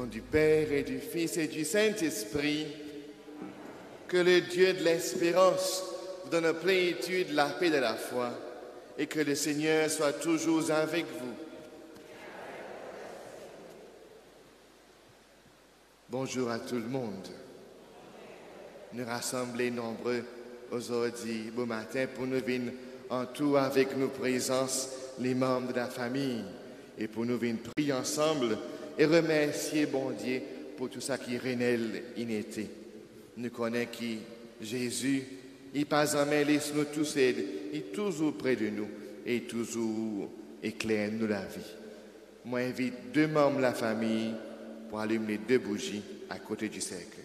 nom du Père et du Fils et du Saint-Esprit, que le Dieu de l'espérance vous donne la plénitude, la paix de la foi, et que le Seigneur soit toujours avec vous. Bonjour à tout le monde. Nous rassemblons nombreux aujourd'hui, beau matin, pour nous venir en tout avec nos présences, les membres de la famille, et pour nous venir prier ensemble et remercier bon Dieu pour tout ça qui Renel inétait. Nous connaissons qui Jésus, il passe en main, laisse-nous tous aider, il est toujours près de nous et toujours éclaire nous la vie. Moi, j'invite 2 membres de la famille pour allumer 2 bougies à côté du cercueil.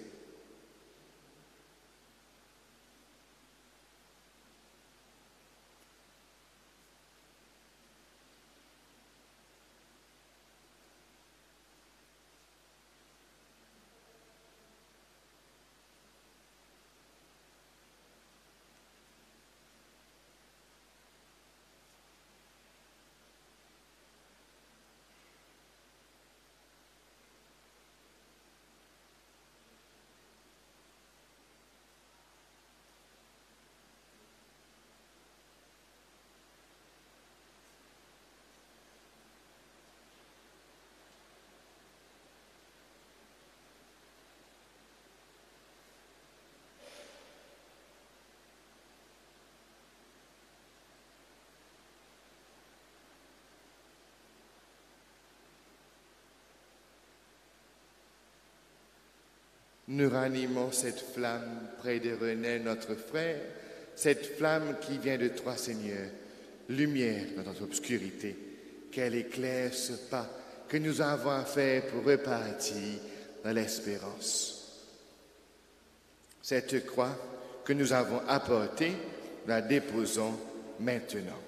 Nous ranimons cette flamme près de Renel, notre frère, cette flamme qui vient de toi, Seigneur, lumière dans notre obscurité, qu'elle éclaire ce pas que nous avons à faire pour repartir dans l'espérance. Cette croix que nous avons apportée, la déposons maintenant.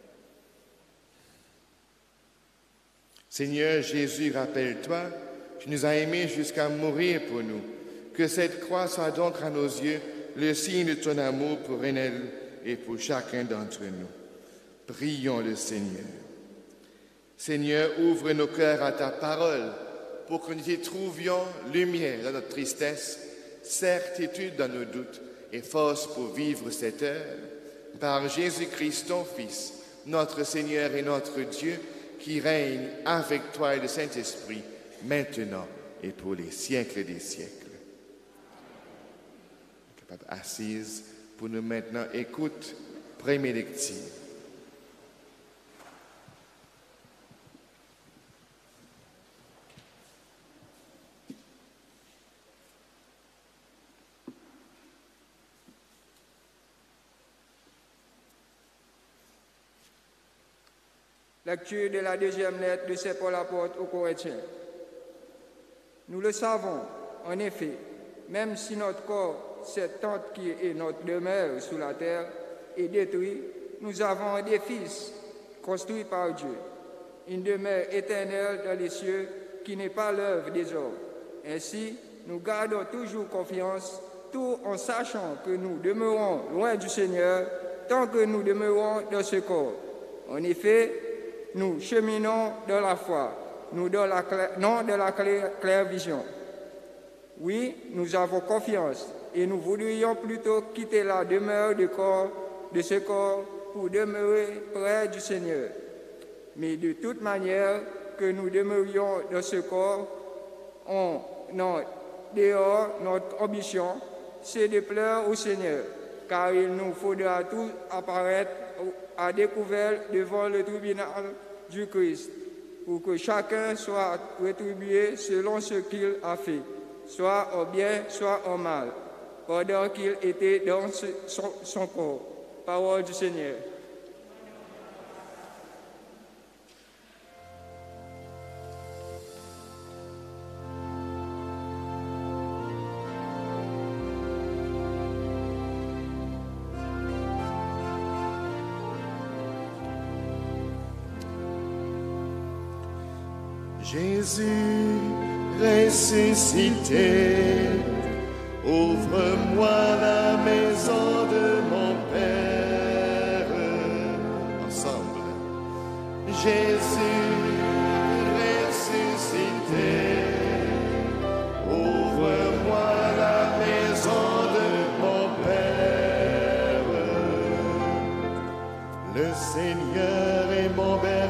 Seigneur Jésus, rappelle-toi, tu nous as aimés jusqu'à mourir pour nous. Que cette croix soit donc à nos yeux le signe de ton amour pour Renel et pour chacun d'entre nous. Prions le Seigneur. Seigneur, ouvre nos cœurs à ta parole pour que nous y trouvions lumière dans notre tristesse, certitude dans nos doutes et force pour vivre cette heure. Par Jésus-Christ, ton Fils, notre Seigneur et notre Dieu, qui règne avec toi et le Saint-Esprit, maintenant et pour les siècles des siècles. Assise pour nous maintenant. Écoute, première lecture. Lecture de la 2e lettre de Saint Paul apôtre aux Corinthiens. Nous le savons, en effet, même si notre corps, cette tente qui est notre demeure sous la terre, est détruite, nous avons un édifice construit par Dieu, une demeure éternelle dans les cieux qui n'est pas l'œuvre des hommes. Ainsi, nous gardons toujours confiance, tout en sachant que nous demeurons loin du Seigneur tant que nous demeurons dans ce corps. En effet, nous cheminons dans la foi, non dans la claire vision. Oui, nous avons confiance et nous voudrions plutôt quitter la demeure de ce corps pour demeurer près du Seigneur. Mais de toute manière que nous demeurions dans ce corps, dehors, notre ambition, c'est de plaire au Seigneur, car il nous faudra tous apparaître à découvert devant le tribunal du Christ, pour que chacun soit rétribué selon ce qu'il a fait, soit en bien, soit en mal, pendant qu'il était dans son corps. Parole du Seigneur. Jésus ressuscité, ouvre-moi la maison de mon Père. Ensemble. Jésus ressuscité,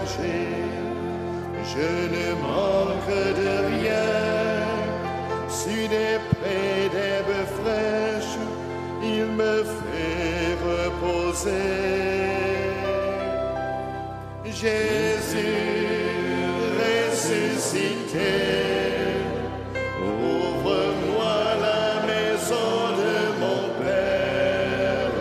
berger, je ne manque de rien. Sur des prés d'herbes fraîches, il me fait reposer. Jésus ressuscité, ouvre-moi la maison de mon Père.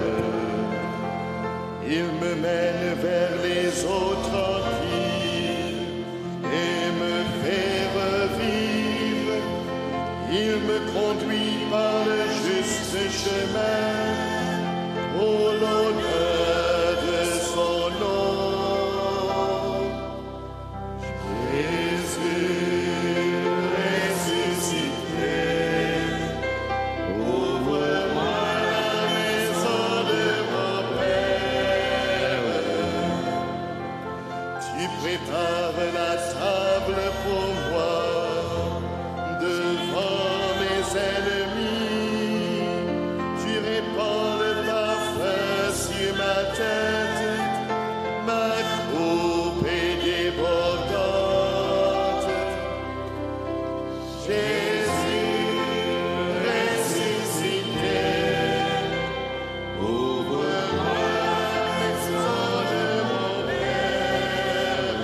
Il me mène vers les eaux tranquilles et me fait revivre. Il me conduit par le juste chemin pour l'honneur de son nom. Jésus ressuscité, ouvre-moi la maison de mon Père. Tu prépares la table pour moi devant mes ennemis. Tu répands le parfum sur ma tête, ma coupe est débordante. Jésus ressuscité, ouvre-moi la maison de mon Père.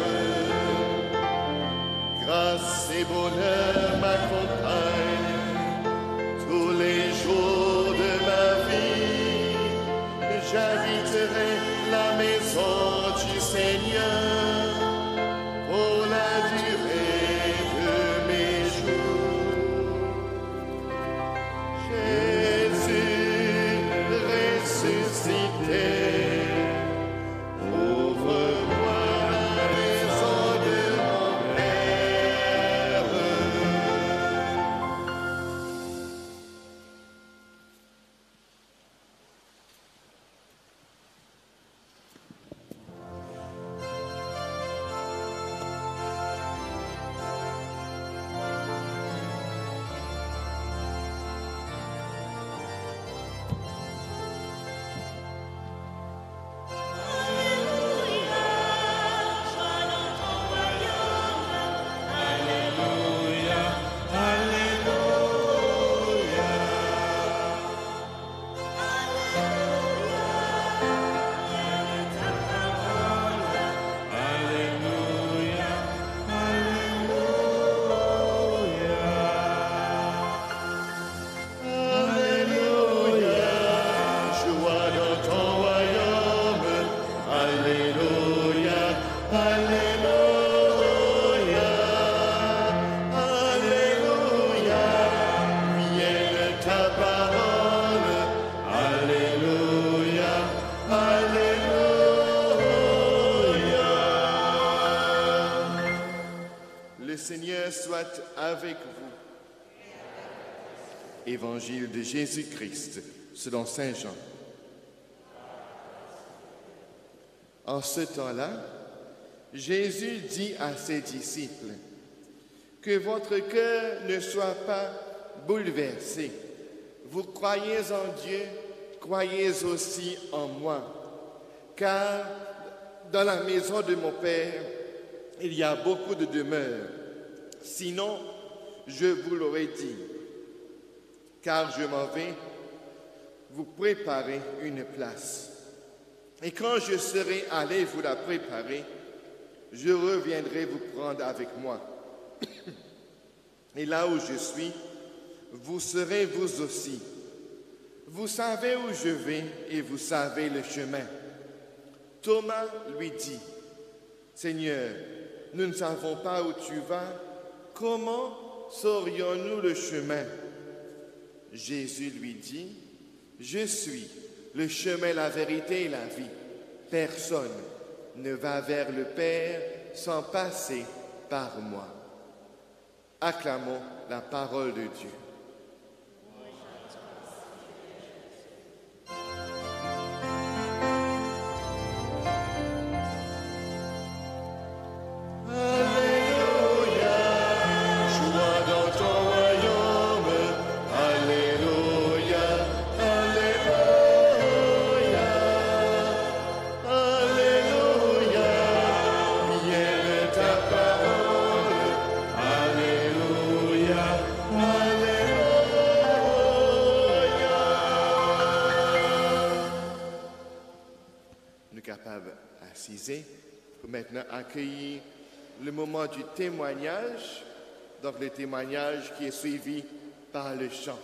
Grâce et bonheur m'accompagnent tous les jours de ma vie. J'habiterai la maison du Seigneur pour la durée de mes jours. Jésus ressuscité, ouvre-moi la maison de mon Père. Le Seigneur soit avec vous. Évangile de Jésus-Christ selon Saint Jean. En ce temps-là, Jésus dit à ses disciples, « Que votre cœur ne soit pas bouleversé. Vous croyez en Dieu, croyez aussi en moi. Car dans la maison de mon Père, il y a beaucoup de demeures. Sinon, je vous l'aurais dit. Car je m'en vais vous préparer une place. Et quand je serai allé vous la préparer, je reviendrai vous prendre avec moi. Et là où je suis, vous serez vous aussi. Vous savez où je vais et vous savez le chemin. » Thomas lui dit, « Seigneur, nous ne savons pas où tu vas. Comment saurions-nous le chemin ?» Jésus lui dit, « Je suis le chemin, la vérité et la vie. Personne ne va vers le Père sans passer par moi. » Acclamons la parole de Dieu. disais, pour maintenant accueillir le moment du témoignage, donc le témoignage qui est suivi par le chant.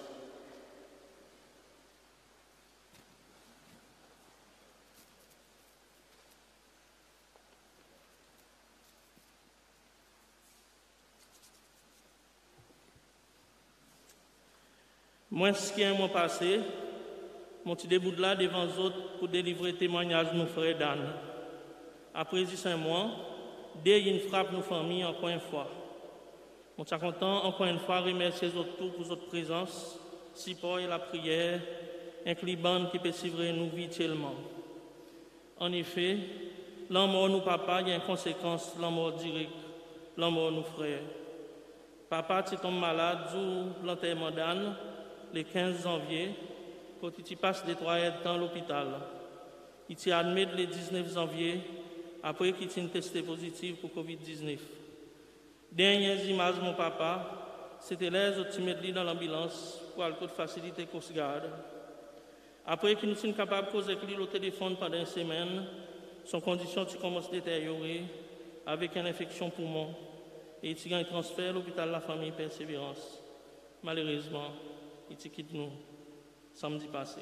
Moi, ce qui est mon passé, mon petit début de là devant les autres pour délivrer témoignage de nos frères Dan. Après 15 mois, dès une frappe nos familles encore une fois. Mon suis content encore une fois remercier les autres pour votre présence, support et la prière, un cliban qui peut suivre nous virtuellement. En effet, l'amour nous papa il y a une conséquence, l'amour direct, l'amour nous frères. Papa tu tombes malade du l'enterrement d'Anne le 15 janvier, quand tu passes des 3 heures dans l'hôpital. Il t'y admis le 19 janvier, après qu'il t'ait testé positif pour Covid-19. Dernières images de mon papa, c'était les autres qui mettent dans l'ambulance pour aller faciliter Coast Guard. Après qu'il nous sommes capables de causer avec lui au téléphone pendant une semaine, son condition commence à détériorer avec une infection poumon et il a un transfert à l'hôpital de la famille Persévérance. Malheureusement, il quitte nous samedi passé.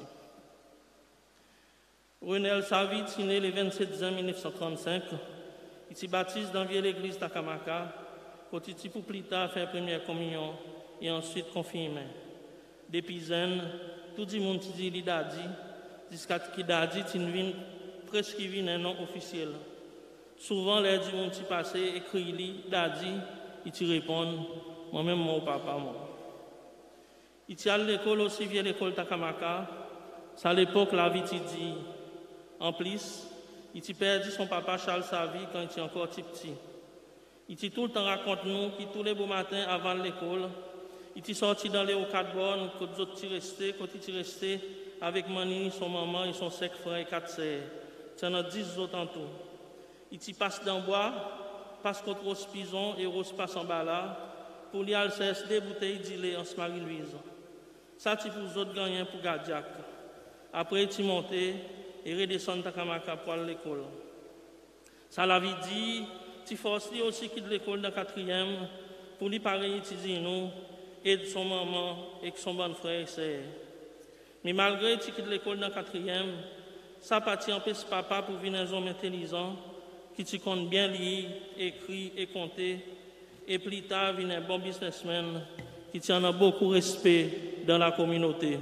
Renel Savy est né le 27 juin 1935. Il s'est baptisé dans l'église Takamaka, quand il pour plus tard faire première communion et ensuite confirmé. Depuis zen, tout le monde dit qu'il a dit, jusqu'à ce qu'il a dit qu'il vient presque un nom officiel. Souvent, les gens monde qui passent écrit lui, dit, il répond, moi-même mon papa moi. Il y a l'école aussi via l'école Takamaka. C'est à l'époque la vie dit. En plus, il a perdu son papa Renel Savy quand il était encore petit. Il a tout le temps raconté nous que tous les beaux matins avant l'école, il est sorti dans les hauts 4 bornes, quand il est resté avec Mani, son maman et son 5 frères et 4 sœurs. Il y en a 10 autres en tout. Il passe dans le bois, passe contre Rose Pison et Rose passe en bas là, pour lui aller des bouteilles d'île en Marie-Louise. Ça, c'est pour les autres gagnants pour Gadiac. Après, il monte et redescend Takamaka pour aller à l'école. Ça l'avait dit, il force lui aussi quitte l'école dans 4e pour lui pareil étudier nous, aider son maman et son bon frère et sœur. Mais malgré qu'il quitte l'école dans 4e, ça partit empêche papa pour venir un homme intelligent qui compte bien lire, écrire et compter. Et plus tard, vient un bon businessman qui en a beaucoup de respect dans la communauté.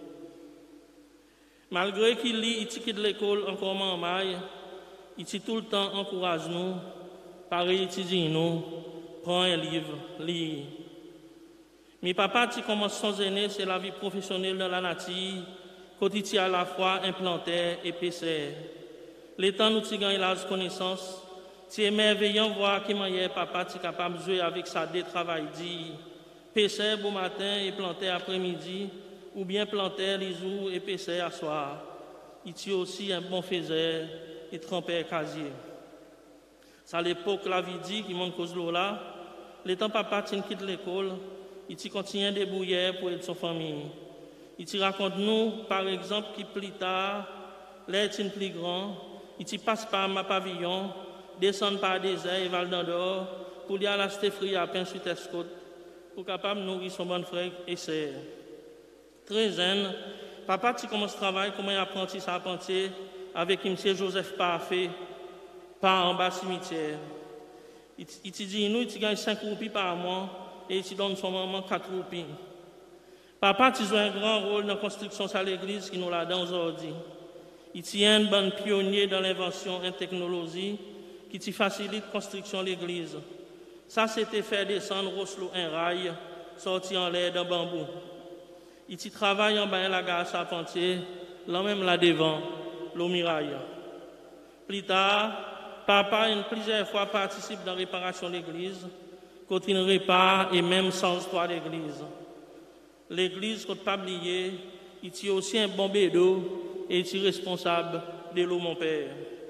Malgré qu'il lit, il quitte l'école encore en maille, il tout le temps encourage nous, pareil, étudie nous, prend un livre, lit. Mais papa, qui commence son aîné, c'est la vie professionnelle dans la nature, quand il à la fois implantaire et pêcheur. Les temps nous gagnons la connaissance, c'est merveilleux de voir comment papa est capable de jouer avec sa dé travail dit, pêcheur bon matin et planter après-midi, ou bien planter les jours et pêcheur à soir. Il est aussi un bon faiseur et trempeur casier. C'est à l'époque la vie dit qui monte cause là, les temps papa quitte l'école, il continue à débrouiller pour aider son famille. Il raconte nous, par exemple, qui plus tard, l'air est plus grand, il passe par ma pavillon, descend par des airs et Val d'Andorre pour aller acheter fruits à pain sur Tescôte pour capable de nourrir son bon frère et sœur. Très jeune, papa commence à travailler comme un apprenti charpentier avec M. Joseph Parfait, par en bas cimetière. Il dit nous, il gagne 5 roupies par mois et il donne son maman 4 roupies. Papa joue un grand rôle dans la construction de l'église qui nous l'a donné aujourd'hui. Il tient un bon pionnier dans l'invention et la technologie qui facilite la construction de l'église. Ça, c'était faire descendre Roslo un rail sorti en l'air d'un bambou. Il travaille en bas de la gare Charpentier, là même là devant, l'eau miraille. Plus tard, papa plusieurs fois participe dans la réparation de l'église, quand il répare et même change toit l'église. L'église, quand pas oublié, il est aussi un bon bédo et il est responsable de l'eau mon père.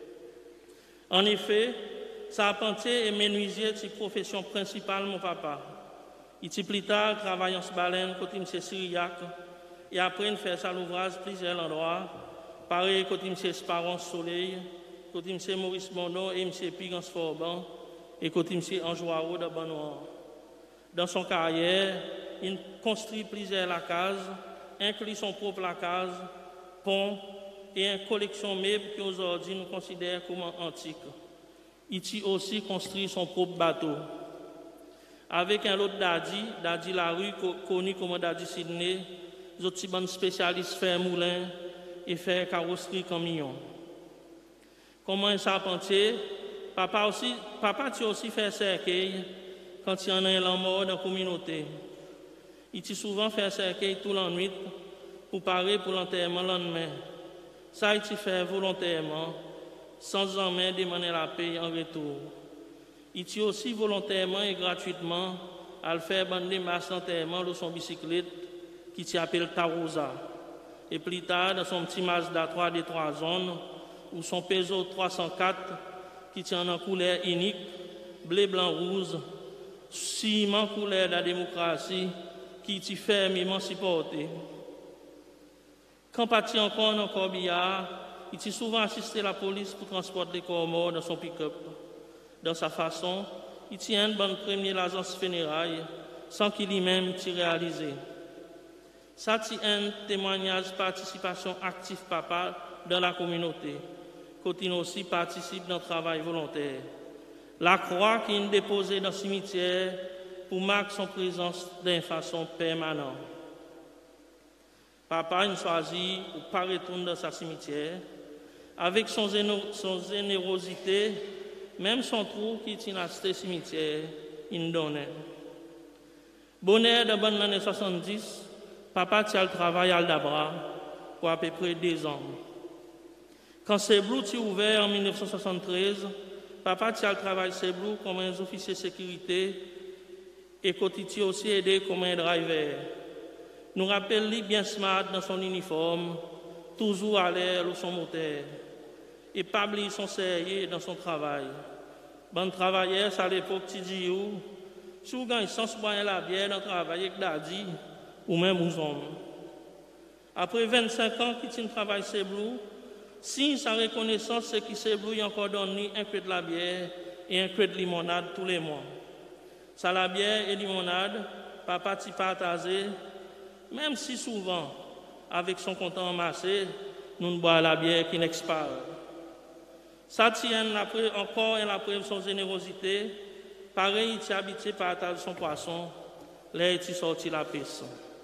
En effet, charpentier et menuisier est la profession principale mon papa. Il plus tard travaille en Madeleine quand il est syriaque et après il fait sa l'ouvrage plusieurs endroits. Pareil quand il est Sparon Soleil, côté M. Maurice Monod et M. Pigance Forban, et côté M. Anjoao de Banoir. Dans son carrière, il construit plusieurs lacases, inclut son propre lacase, pont et une collection de meubles qu'aujourd'hui nous considérons comme antiques. Il a aussi construit son propre bateau. Avec un autre Dadi Larue, connu comme Dadi Sydney, les autres bons spécialistes faire moulin et faire carrosserie camion. Comme un charpentier, papa a aussi fait cercueil quand il y en a un mort dans la communauté. Il a souvent fait cercueil toute la nuit pour parer pour l'enterrement le lendemain. Ça, il fait volontairement, sans jamais demander la paix en retour. Il tient aussi volontairement et gratuitement à le faire bander masse d'enterrement de son bicyclette qui s'appelle Tarosa. Et plus tard, dans son petit Mazda 3 des 3 zones, ou son Peugeot 304 qui tient en couleur unique, bleu, blanc, rouge, ciment couleur de la démocratie qui t'y fermement supporté. Quand parti encore dans Corbillard, il t'a souvent assisté la police pour transporter les corps morts dans son pick-up. Dans sa façon, il tient une bonne première l'agence funéraille sans qu'il lui-même t'y réalisé. Ça tient un témoignage de participation active papa dans la communauté. Côté aussi participe dans le travail volontaire. La croix qui est déposée dans le cimetière pour marquer son présence d'une façon permanente. Papa a choisi de ne pas retourner dans sa cimetière. Avec son générosité, même son trou qui est dans ce cimetière, il donnait. Bonheur de bonne année 70, papa a le travail à Aldabra pour à peu près 2 ans. Quand Seblou est ouvert en 1973, papa a le travail Seblou comme un officier de sécurité et Kotiti aussi aidé comme un driver. Nous rappelle bien smart dans son uniforme, toujours à l'air ou son moteur, et pas oublier son sérieux dans son travail. Bon travailleur, ça à l'époque, tu dis où, si vous gagnez sans boire la bière dans le travail avec Dadi, ou même aux hommes. Après 25 ans qu'il travaille Seblou, si sa reconnaissance, c'est qu'il Seblou a encore donné un peu de la bière et un peu de limonade tous les mois. Ça, la bière et limonade, papa t'y partageait, même si souvent, avec son compte amassé, nous ne boivons la bière qui n'expire. Ça tient encore la preuve de son générosité. Pareil, il est habitué à partager son poisson. Là, il est sorti la piste.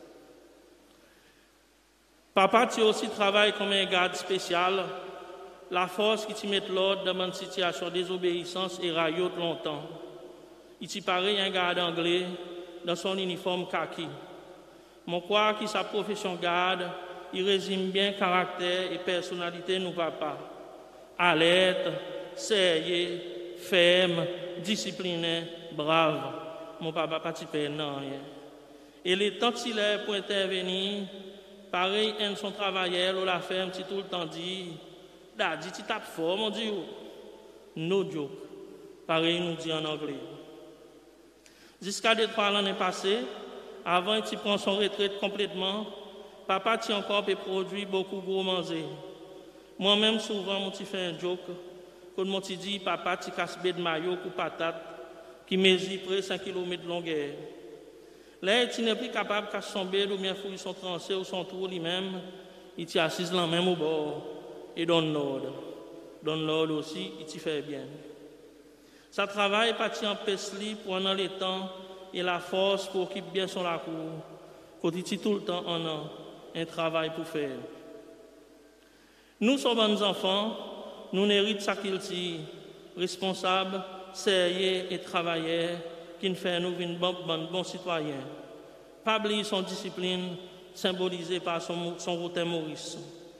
Papa a aussi travaillé comme un garde spécial. La force qui met l'ordre dans une situation de désobéissance et raillote longtemps. Il est pareil un garde anglais dans son uniforme kaki. Mon crois que sa profession garde, il résume bien caractère et personnalité de nos papas. Alerte, sérieux, ferme, discipliné, brave. Mon papa pas typé non rien. Et les temps qu'il est pour intervenir, pareil, un son travailleur ou la ferme, tu tout le temps dit, Dadi, tu tapes fort, mon Dieu. No joke. Pareil, nous dit en anglais. Jusqu'à 2-3 l'année passée, avant qu'il prenne son retraite complètement, papa a encore produit beaucoup de gros manger. Moi-même, souvent, je fais un joke. Quand je dis, papa, tu casses de maillot ou patate qui mesure près 5 km de longueur. Là, il n'est plus capable de casser son bête ou bien fouiller son tranché ou son trou lui-même. Il est assis là même au bord et donne l'ordre. Donne l'ordre aussi, il t'y fait bien. Ça travaille parti en pesli pendant le temps et la force pour occuper bien son la cour. Quand il est tout le temps en un travail pour faire. Nous sommes bons enfants, nous n'héritons ça qu'il dit, responsables, sérieux et travailleurs, qui nous fait nous une bon citoyen. Pas oublier son discipline, symbolisée par son rotin Maurice.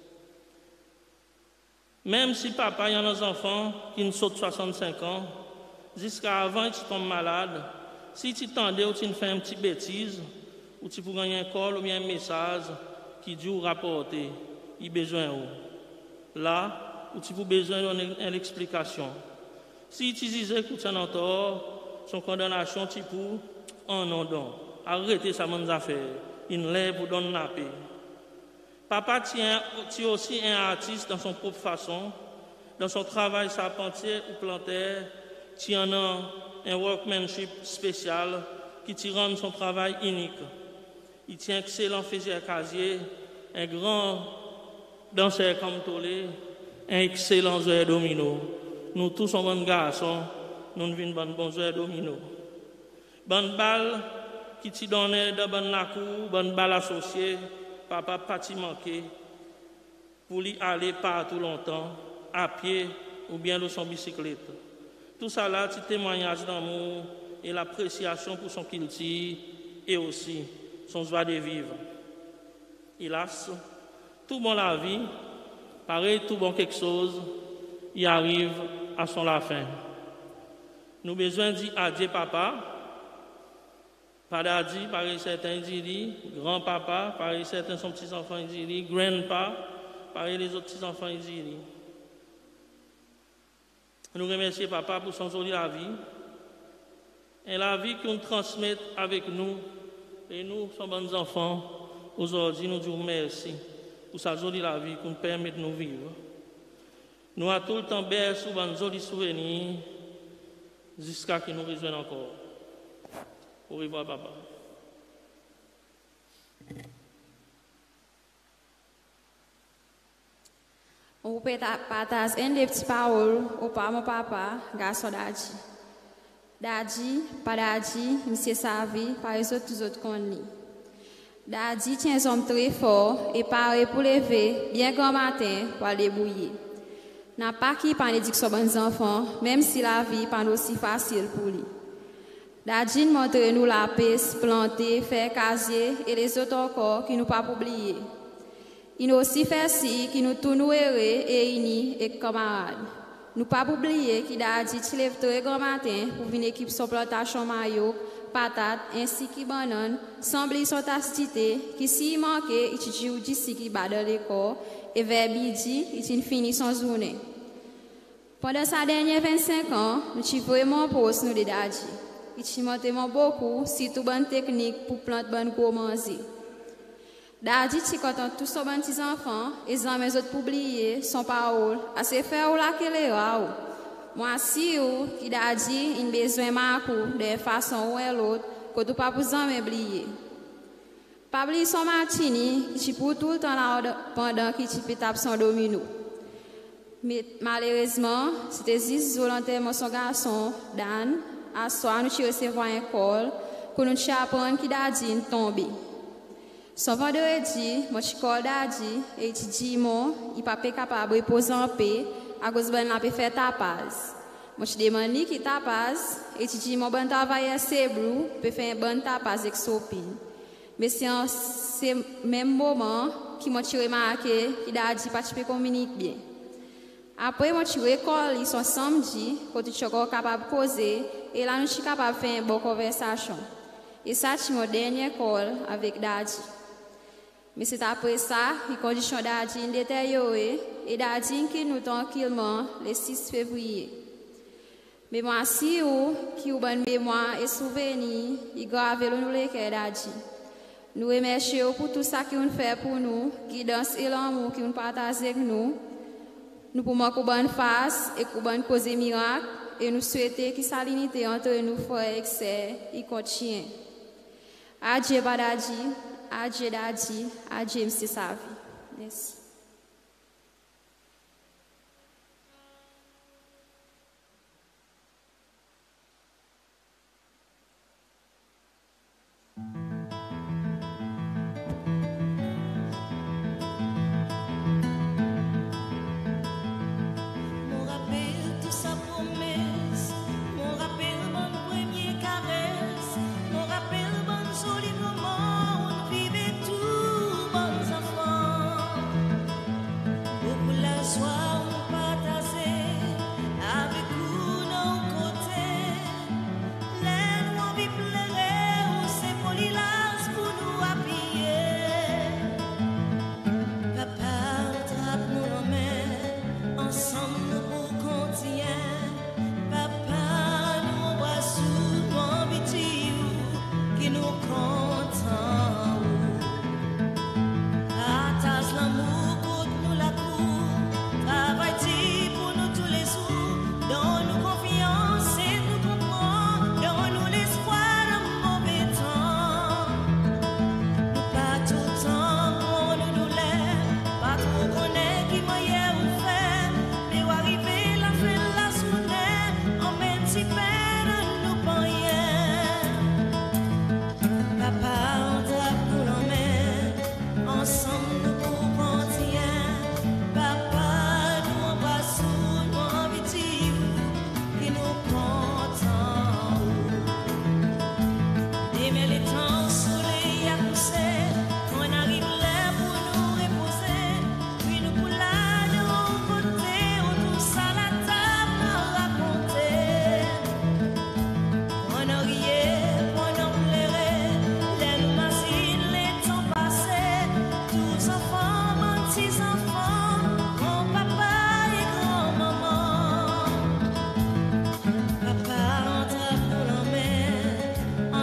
Même si papa y a des enfants qui nous sautent 65 ans, jusqu'à avant qu'ils tombent malades, si tu t'endais ou tu fais une petite bêtise, ou tu peux gagner un call ou bien un message qui dit ou rapporter, il a besoin où. Là, où tu as besoin d'une explication. Si tu disais que tu as un tort, son condamnation, tu peux, oh non, arrêtez ça, mon affaire. Il lève pour donner la paix. Papa tient aussi un artiste dans son propre façon. Dans son travail charpentier ou plantaire, il y en a un workmanship spécial qui rend son travail unique. Il tient excellent faiseur casier, un grand danseur comme Tolé, un excellent joueur domino. Nous tous sommes bons garçons, nous venons bons joueurs domino. Bonne balle qui t'y donnait de bonne lacou, bonne balle associée, papa pas t'y manquer, pour y aller partout longtemps, à pied ou bien de son bicyclette. Tout ça là, c'est témoignage d'amour et l'appréciation pour son culture et aussi son joie de vivre. Hélas, tout bon la vie, pareil, tout bon quelque chose, il arrive à son la fin. Nous avons besoin de dire adieu papa, pas d'adi, pareil certains disent, grand-papa, pareil certains sont petits-enfants, ils disent, grand-pa, pareil les autres petits-enfants, ils disent. Nous remercions papa pour son jolie la vie, et la vie qu'on transmet avec nous, et nous sommes bons enfants, aujourd'hui nous disons merci pour sa jolie la vie qu'on permet de nous vivre. Nous avons tout le temps bercé sur un joli souvenir jusqu'à ce que nous rejoignent encore. Au revoir, papa. On peut partager une des petites paroles au papa, garçon Dadji. Dadji, pas Dadji, Monsieur Savy, par les autres qu'on lit. Dadji tient un homme très fort et paré pour lever bien grand matin pour aller bouiller. N'a pas qui parle de son bon enfant, même si la vie n'est pas aussi facile pour lui. Dadji montre nous la paix, planter, faire casier et les autres encore qui nous pas oublier. Il nous aussi fait si qui nous tous nous errer et unis et camarades. Nous pas oublier qu'il a dit qu'il lève très grand matin pour venir équipe son plantation maillot, patates ainsi que bananes, sans oublier son tacitité, qui s'il manquait, il tue d'ici qui bat dans l'école et vers midi, il finit son journée. Pendant sa dernière 25 ans, nous avons vraiment posé nous les Dadji. Il a monté beaucoup, surtout bonne technique pour planter bonne gourmandise. Dadji est content tous ses petits enfants et les autres publier son parole à se faire ou la qu'elle est là. Moi si ou qui Dadji il besoin marquer de façon ou l'autre que tu pas vous en oublier. Pas oublier son martini qui pour tout le temps là pendant qu'il tape son domino. Mais malheureusement, c'était juste volontairement son garçon Dan à soir nous recevoir un call pour nous apprendre qui Dadji est tombé. Son vendredi, mon chicole Dadji et il dit mon, il pas capable de reposer en paix à cause de la faire tapas. Mon chi demande qui tapas et il dit mon bon travail c'est bleu peut faire un bon tapas avec sopine. Mais c'est en ce même moment qui m'a remarqué que Dadji pas communique bien. Après mon chi école son samedi quand tu es capable de causer et là nous sommes capable de faire une bonne conversation. Et ça c'est mon dernier call avec Dadji. Mais c'est après ça, les conditions Dadji ont détérioré et Dadji qui nous tranquillement le 6 février. Mais moi, si vous, qui avez bonne mémoire et souvenir, il grave nous les cœurs Dadji. Nous remercions pour tout ça qu'ils ont fait pour nous, guidance et l'amour qu'ils ont partagé avec nous. Nous pouvons une bonne face et une bonne cause miracle et nous souhaitons que sa l'unité entre nous, frères et sœurs, y continue. Adieu, Dadji. Adieu Dadji, adieu Monsieur Savy. Merci. Jolie maman, on vivait tous bons enfants.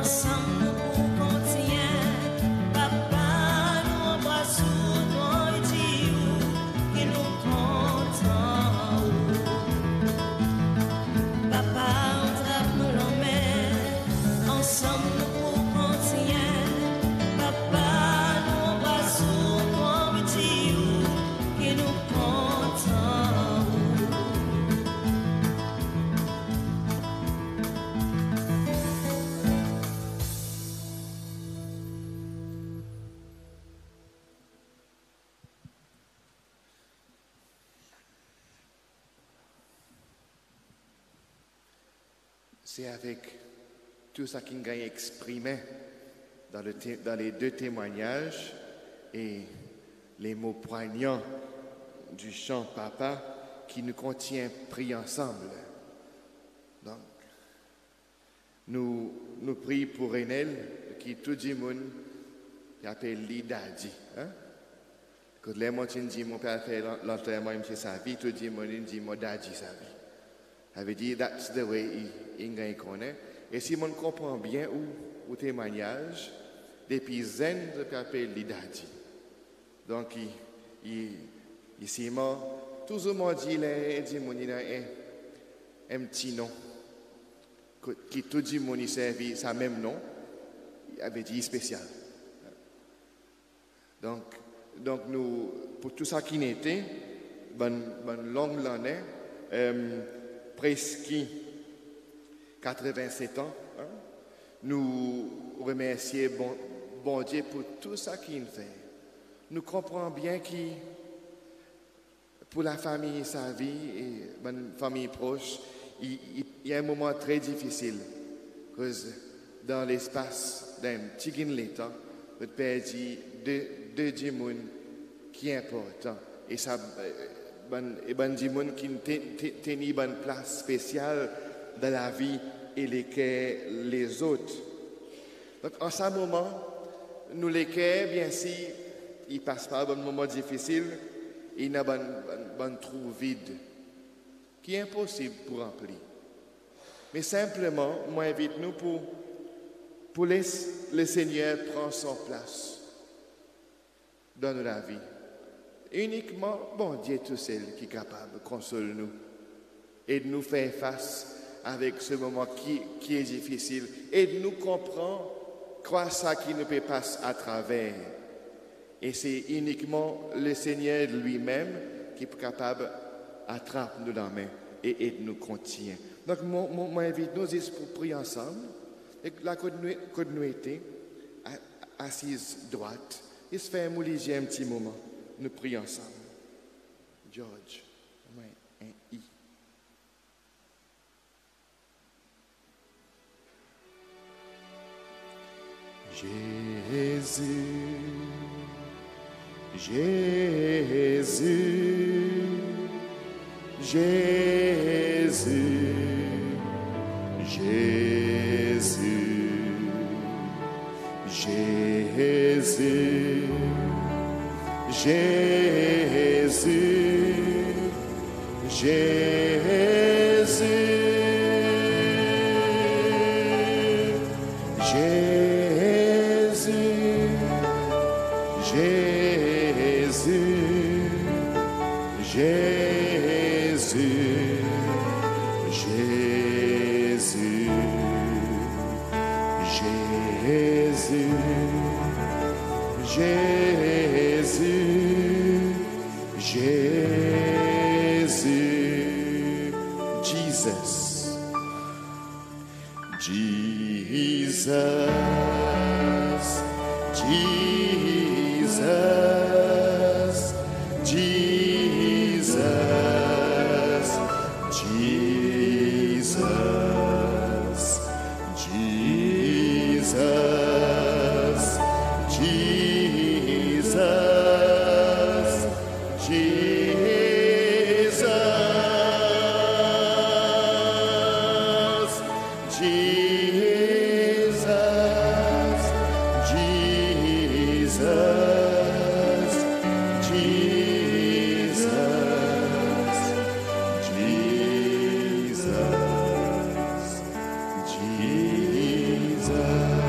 C'est avec tout ça qu'il a exprimé dans les deux témoignages et les mots poignants du chant Papa qui nous contient prier ensemble. Donc, nous prions pour Renel, qui tout le monde appelle lui Daddy. Hein? Quand les gens disent mon père fait l'enterrement de Savy, tout le monde dit mon Daddy Savy. Ça veut dire that's the way il connaît. Et si on comprend bien au témoignage, depuis zen, je peux appeler lui Daddy. Donc, ici, tout le monde dit, il a un petit nom. Qui tout le monde servi sa même nom, il avait dit spécial. Donc nous, pour tout ça qui n'était, bonne longue l'année, presque 87 ans, hein, nous remercions bon Dieu pour tout ça qu'il fait. Nous comprenons bien que pour la famille Savy et ma famille proche, il y a un moment très difficile. Parce que dans l'espace d'un petit l'état, le Père dit deux démons qui est important. Et ça, ben démons qui tenait une place spéciale dans la vie et les autres. Donc, en ce moment, nous les bien si il passe par un moment difficile, il y a un trou vide qui est impossible pour remplir. Mais simplement, moi, invite-nous pour laisser le Seigneur prendre son place dans la vie. Uniquement, bon Dieu tout seul qui est capable de consoler nous et de nous faire face avec ce moment qui est difficile et de nous comprendre quoi ça qui nous peut passer à travers. Et c'est uniquement le Seigneur lui-même qui est capable d'attraper nous dans la main et de nous contenir. Donc, moi, invite-nous pour prier ensemble. Et là, quand nous étions assises droite, il se fait un petit moment. Nous prions ensemble. George, un I. Jésus, Jésus, Jésus, Jésus, Jésus, Jésus, Jésus. Jesus.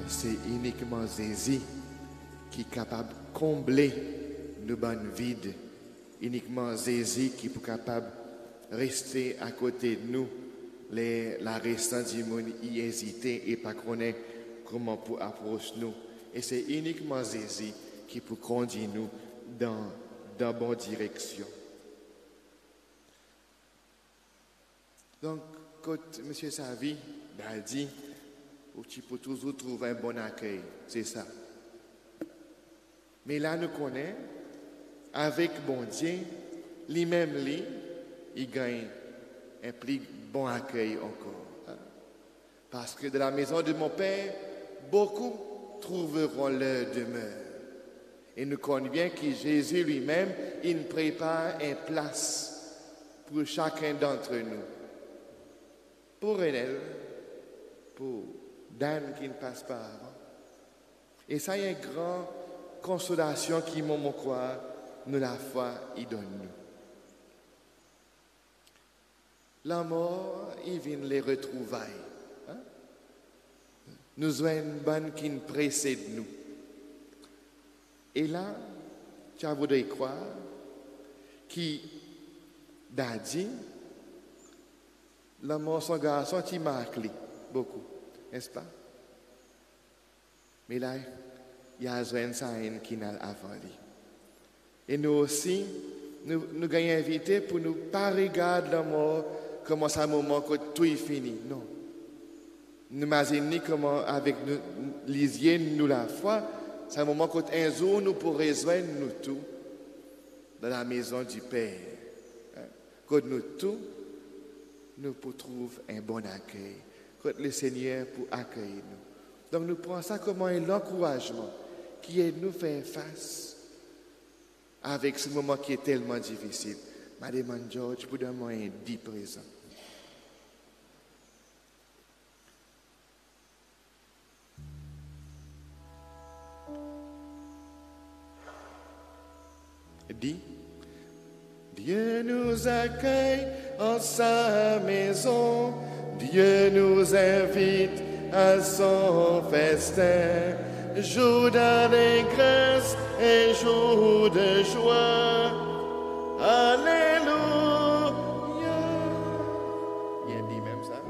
c'est uniquement Jésus qui est capable de combler nos bonnes vides. Uniquement Jésus qui est capable de rester à côté de nous. La restante du monde y hésiter et pas connaître comment pour approcher nous. Et c'est uniquement Jésus qui peut conduire nous dans la bonne direction. Donc, quand M. Savy a dit, tu peux toujours trouver un bon accueil, c'est ça. Mais là, nous connaissons, avec bon Dieu, lui-même, il gagne un plus bon accueil encore. Parce que de la maison de mon Père, beaucoup trouveront leur demeure. Et nous connaissons bien que Jésus lui-même, il prépare une place pour chacun d'entre nous. Pour Renel, pour Dan qui ne passe pas avant. Et ça, il y a une grande consolation qui m'a croire, nous la foi, il donne nous. La mort, il vient les retrouvailles. Hein? Nous avons une bonne qui nous précède nous. Et là, tu as voulu croire qui a dit, la mort, son garçon, qui marque beaucoup, n'est-ce pas? Mais là, il y a un sign qui n'a avant lui. Et nous aussi, nous gagnons invité pour nous pas regarder la mort comme ça un moment que tout est fini. Non. Nous imaginons comment avec nous, lisier, nous la foi, c'est un moment qu'un jour nous pourrons rejoindre nous tous dans la maison du Père. Quand nous tous, nous pour trouver un bon accueil. Quand le Seigneur pour accueillir nous. Donc nous prenons ça comme un encouragement qui aide nous faire face avec ce moment qui est tellement difficile. Madeleine George, pour donner un 10 présent. Dit, Dieu nous accueille en sa maison, Dieu nous invite à son festin, jour d'allégresse et jour de joie. Alléluia. Il dit même ça.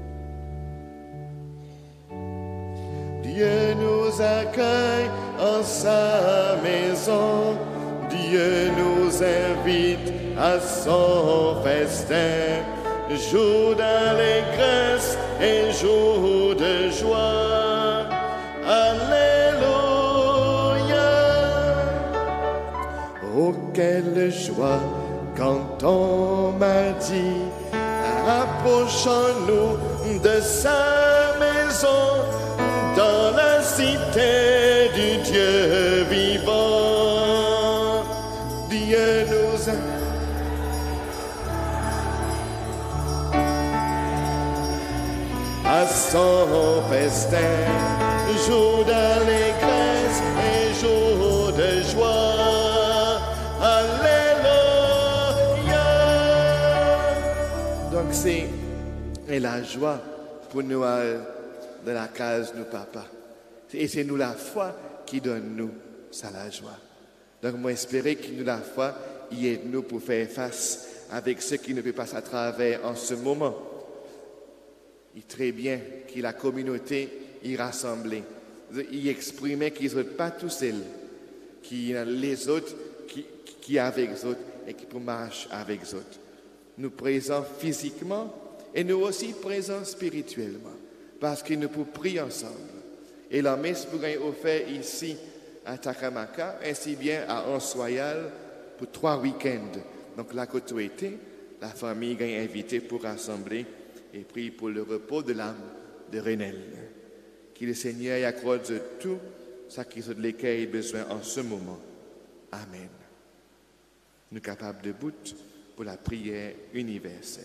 Dieu nous accueille en sa maison, Dieu nous invite à son festin, jour d'allégresse et jour de joie. Alléluia. Oh, quelle joie quand on m'a dit, approchons-nous de sa maison, dans la cité du Dieu vivant. Dieu nous a... à son festin, jour d'allégresse et jour de joie. Alléluia. Donc c'est la joie pour nous de la case de nos papas. Et c'est nous la foi qui donne nous ça la joie. Donc moi espérer que nous la foi y aide nous pour faire face avec ce qui ne peut pas à travers en ce moment. Il très bien que la communauté y rassemblée, y exprimait qu'ils ne sont pas tous seuls, qu'il y a les autres qui avec les autres et qui marchent avec les autres. Nous présents physiquement et nous aussi présents spirituellement, parce que nous pouvons prier ensemble. Et la messe pourrait être offerte ici à Takamaka, ainsi bien à Ansoyal pour 3 week-ends. Donc la côté, la famille est invitée pour rassembler et prier pour le repos de l'âme de Renel. Que le Seigneur y accorde tout ce qui de lesquels il a besoin en ce moment. Amen. Nous sommes capables de bout pour la prière universelle.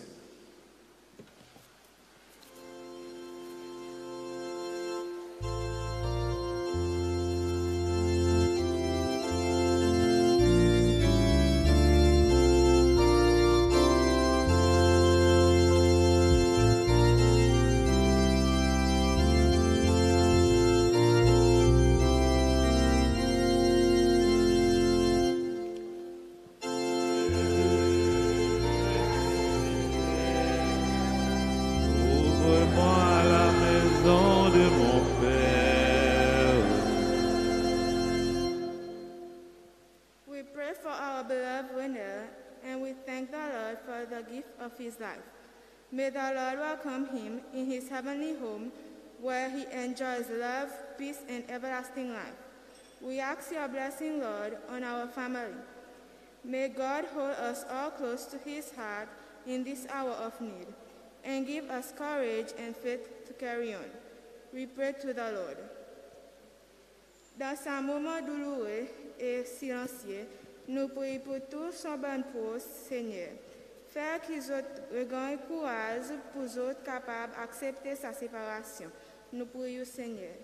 gift of his life. May the Lord welcome him in his heavenly home, where he enjoys love, peace, and everlasting life. We ask your blessing, Lord, on our family. May God hold us all close to his heart in this hour of need, and give us courage and faith to carry on. We pray to the Lord. Dans un moment douloureux et silencieux, nous prions pour tous son bon pour Seigneur. Faire qu'ils regagnent courage pour les autres capables d'accepter sa séparation. Nous prions, Seigneur.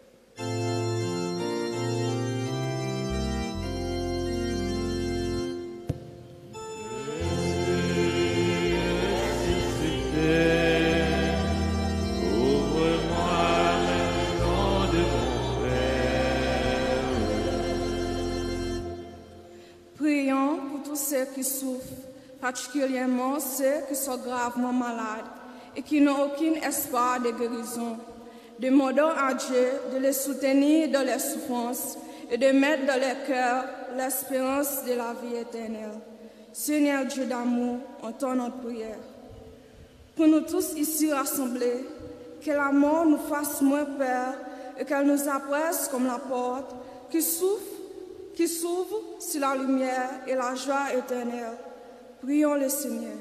Prions pour tous ceux qui souffrent, particulièrement ceux qui sont gravement malades et qui n'ont aucun espoir de guérison. Demandons à Dieu de les soutenir dans leurs souffrances et de mettre dans leur cœur l'espérance de la vie éternelle. Seigneur Dieu d'amour, entends notre prière. Pour nous tous ici rassemblés, que la mort nous fasse moins peur et qu'elle nous apaise comme la porte qui s'ouvre sur la lumière et la joie éternelle. Prions le Seigneur.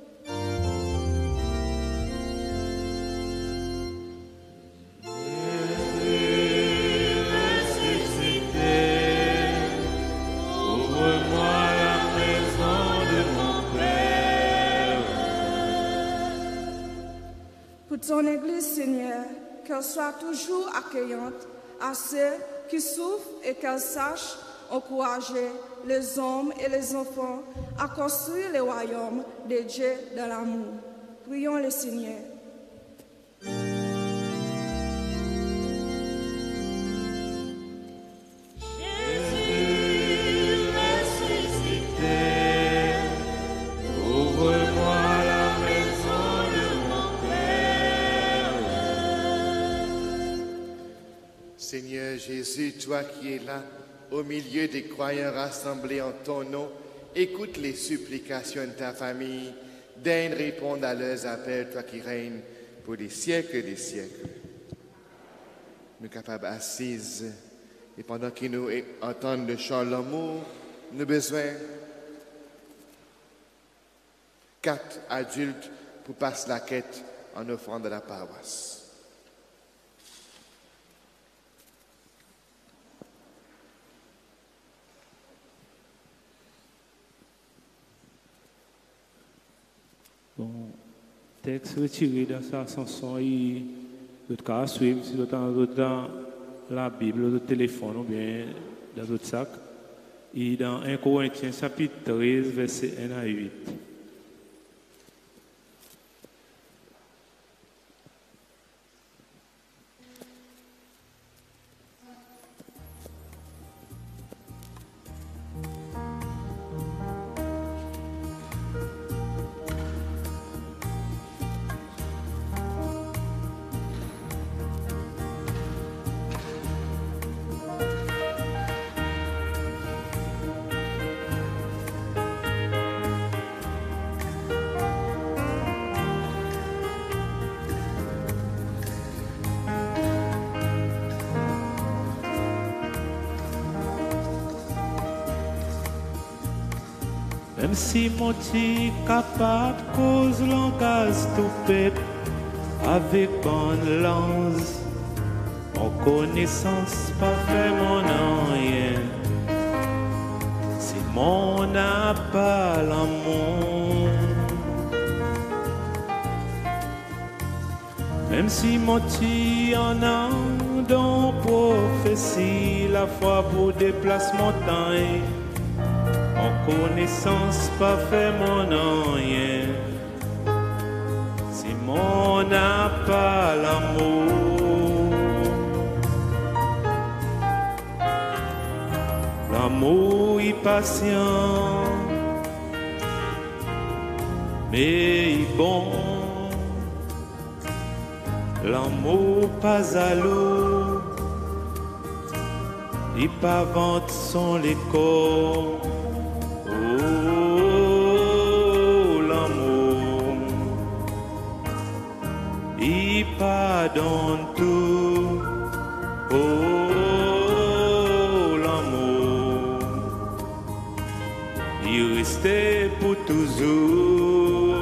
Pour ton Église, Seigneur, qu'elle soit toujours accueillante à ceux qui souffrent et qu'elle sache encourager les hommes et les enfants à construire le royaume de Dieu dans l'amour. Prions le Seigneur. Seigneur Jésus, toi qui es là, au milieu des croyants rassemblés en ton nom, écoute les supplications de ta famille, daigne répondre à leurs appels, toi qui règnes pour des siècles des siècles. Nous capables assises, et pendant qu'ils nous entendent le chant de l'amour, nous avons besoin 4 adultes pour passer la quête en offrande de la paroisse. Bon, texte retiré dans sa chanson, il doit suivre, si dans la Bible, le téléphone ou bien dans d'autres sacs. Et dans 1 Corinthiens chapitre 13, verset 1 à 8. Même si mon petit capable cause langage toupette avec bonne langue, en connaissance pas fait mon rien. Si mon n'a pas l'amour, même si mon petit en a dans prophétie, la foi pour déplace montagne. En connaissance pas fait mon rien. Si mon n'a pas l'amour, l'amour est patient, mais il bon. L'amour pas à l'eau, il pas vente son les corps. Oh, l'amour, pardonne tout. Oh, l'amour, il restait pour toujours.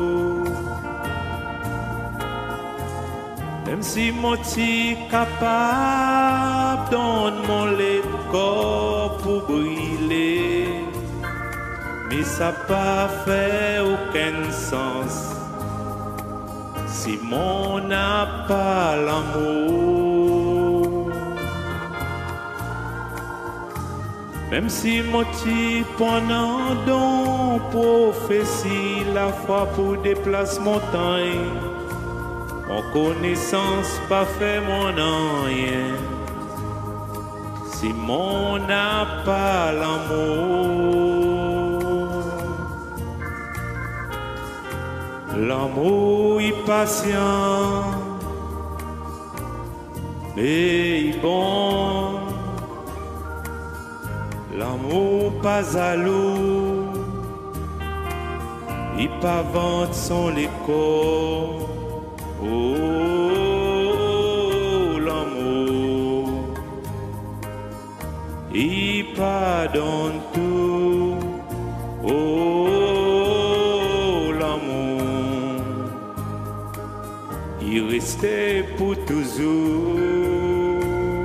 Même si moi suis capable, donne mon corps pour brûler, mais ça pas fait aucun sens si mon n'a pas l'amour. Même si mon petit pendant don prophétie la foi pour déplacer montagne, mon connaissance pas fait mon rien si mon n'a pas l'amour. L'amour est patient et bon. L'amour pas jaloux, il pas vendre son écho. Oh, l'amour, il pardonne tout. Oh, l'amour, il restait pour toujours.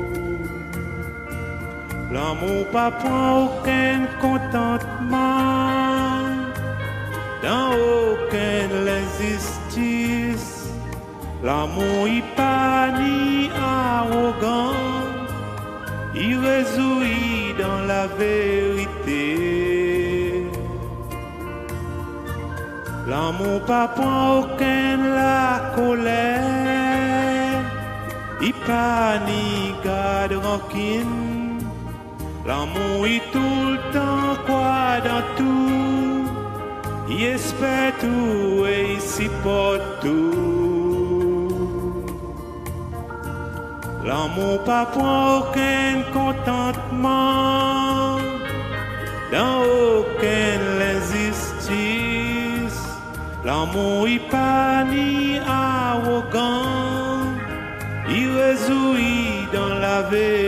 L'amour pas prend aucun contentement dans aucune injustice. L'amour il pas ni arrogant, il réjouit dans la vérité. L'amour pas prend aucune la colère, il pas ni garde rancune. L'amour il tout le temps croit dans tout, il espère tout et il supporte tout. L'amour pas prend aucun contentement dans aucune injustice. L'amour il pas ni arrogant, il réjouit dans la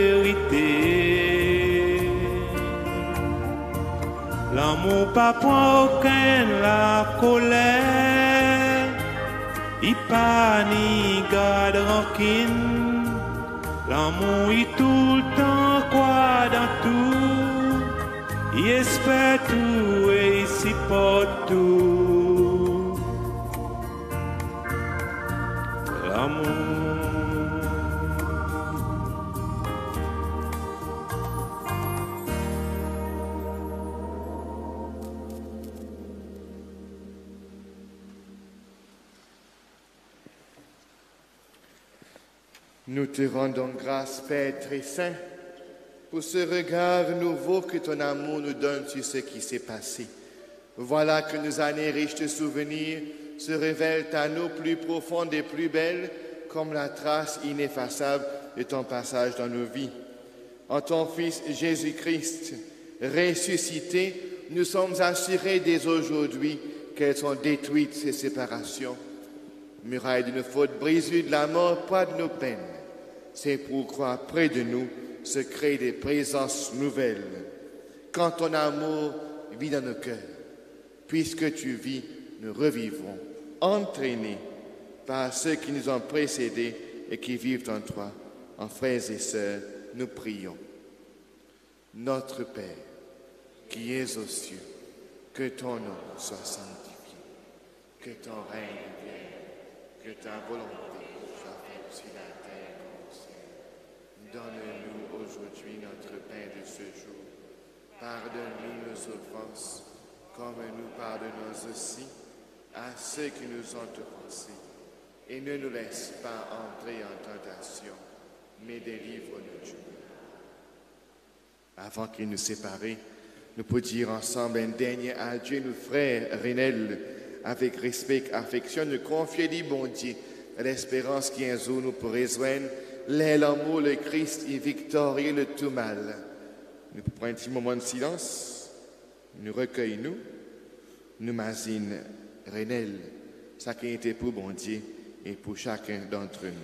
vérité. L'amour pas prend aucun la colère, il pas ni garde rancune. L'amour il tout le temps croit dans tout, il espère tout et il supporte tout. L'amour. Nous te rendons grâce, Père très saint, pour ce regard nouveau que ton amour nous donne sur ce qui s'est passé. Voilà que nos années riches de souvenirs se révèlent à nous plus profondes et plus belles, comme la trace ineffaçable de ton passage dans nos vies. En ton Fils Jésus-Christ, ressuscité, nous sommes assurés dès aujourd'hui qu'elles sont détruites, ces séparations. Muraille de nos fautes brisées de la mort, pas de nos peines. C'est pourquoi près de nous se créent des présences nouvelles. Quand ton amour vit dans nos cœurs, puisque tu vis, nous revivrons, entraînés par ceux qui nous ont précédés et qui vivent en toi. En frères et sœurs, nous prions. Notre Père, qui es aux cieux, que ton nom soit sanctifié, que ton règne vienne, que ta volonté soit faite sur la terre comme au ciel. Donne-nous aujourd'hui notre pain de ce jour. Pardonne-nous nos offenses, comme nous pardonnons aussi à ceux qui nous ont offensés. Et ne nous laisse pas entrer en tentation, mais délivre-nous du mal. Avant qu'il nous sépare, nous pouvons dire ensemble un dernier adieu, nos frères Renel, avec respect et affection, nous confier du bon Dieu, l'espérance qui un jour nous pourrait rejoindre, l'amour, le Christ est victorieux de tout mal. Nous prenons un petit moment de silence, nous recueillons, nous mazinons Renel, ça qui était pour bon Dieu, et pour chacun d'entre nous.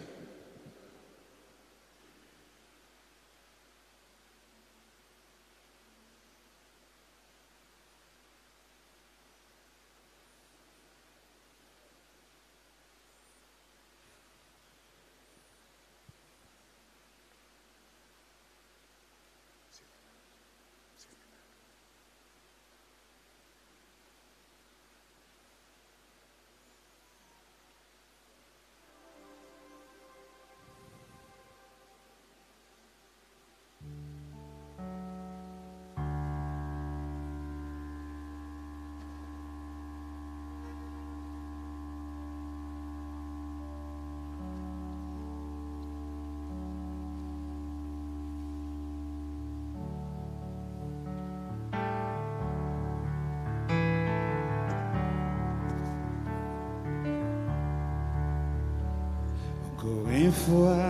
Encore une fois,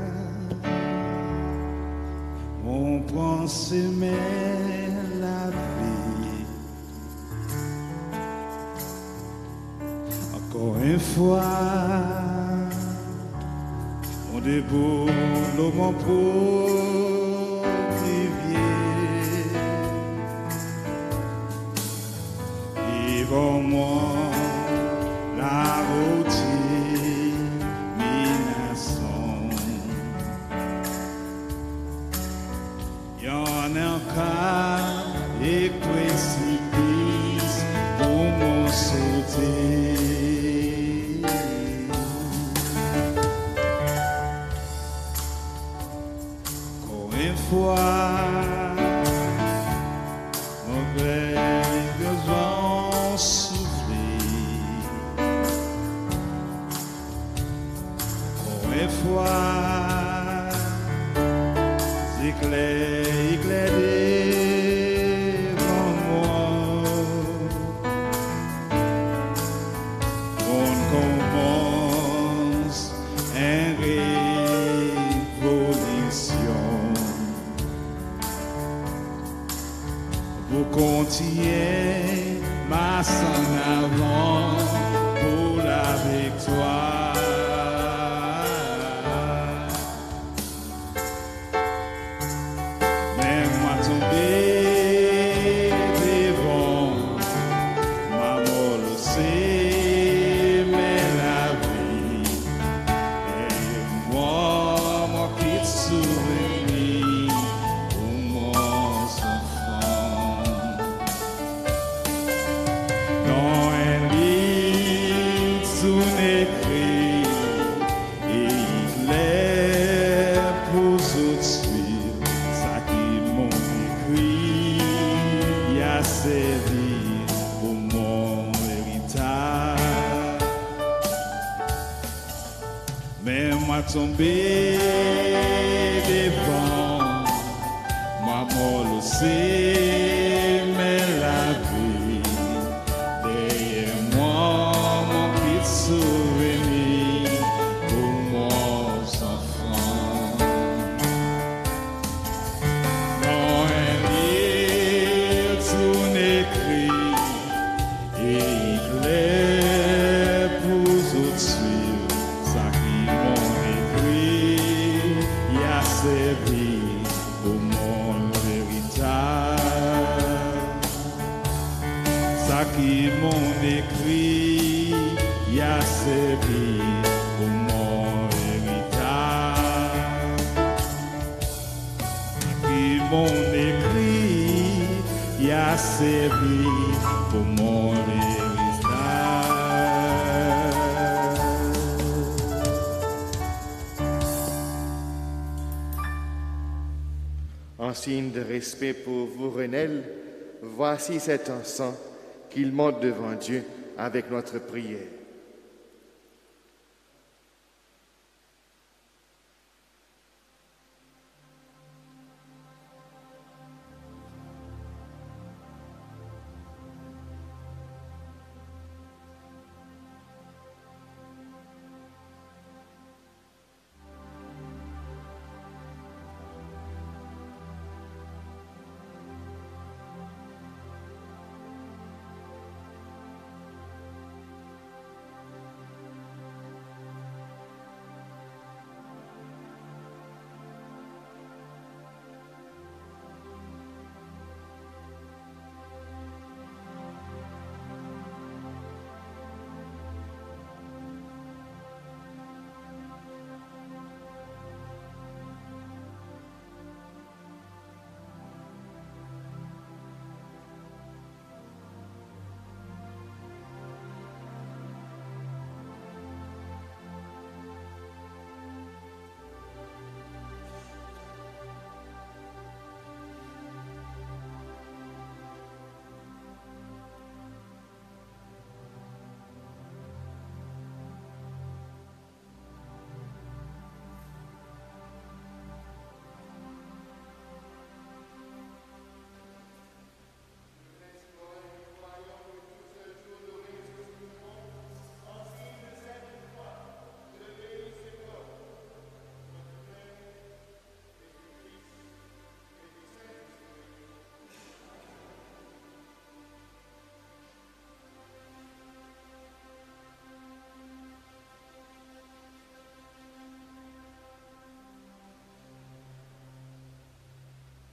on pense aimer la vie. Encore une fois, on déboule mon pauvre rivière. Et bon, moi, la routine. Et précipice pour mon sauter. Encore une fois, mon grève vent souffler. Encore une fois, éclairé devant moi. On commence une révolution. Vous continuez ma en avant pour la victoire. Tomber devant moi, moi le sais, mais la vie derrière moi, mon petit souvenir pour mon enfant. Dans un livre tout écrit et clair pour autres suivre ça qui servi pour mon héritage. Ça qui m'ont écrit, y a servi pour mon héritage. Ça qui m'ont écrit, y a servi pour mon héritage. En signe de respect pour vous, Renel, voici cet encens qu'il monte devant Dieu avec notre prière.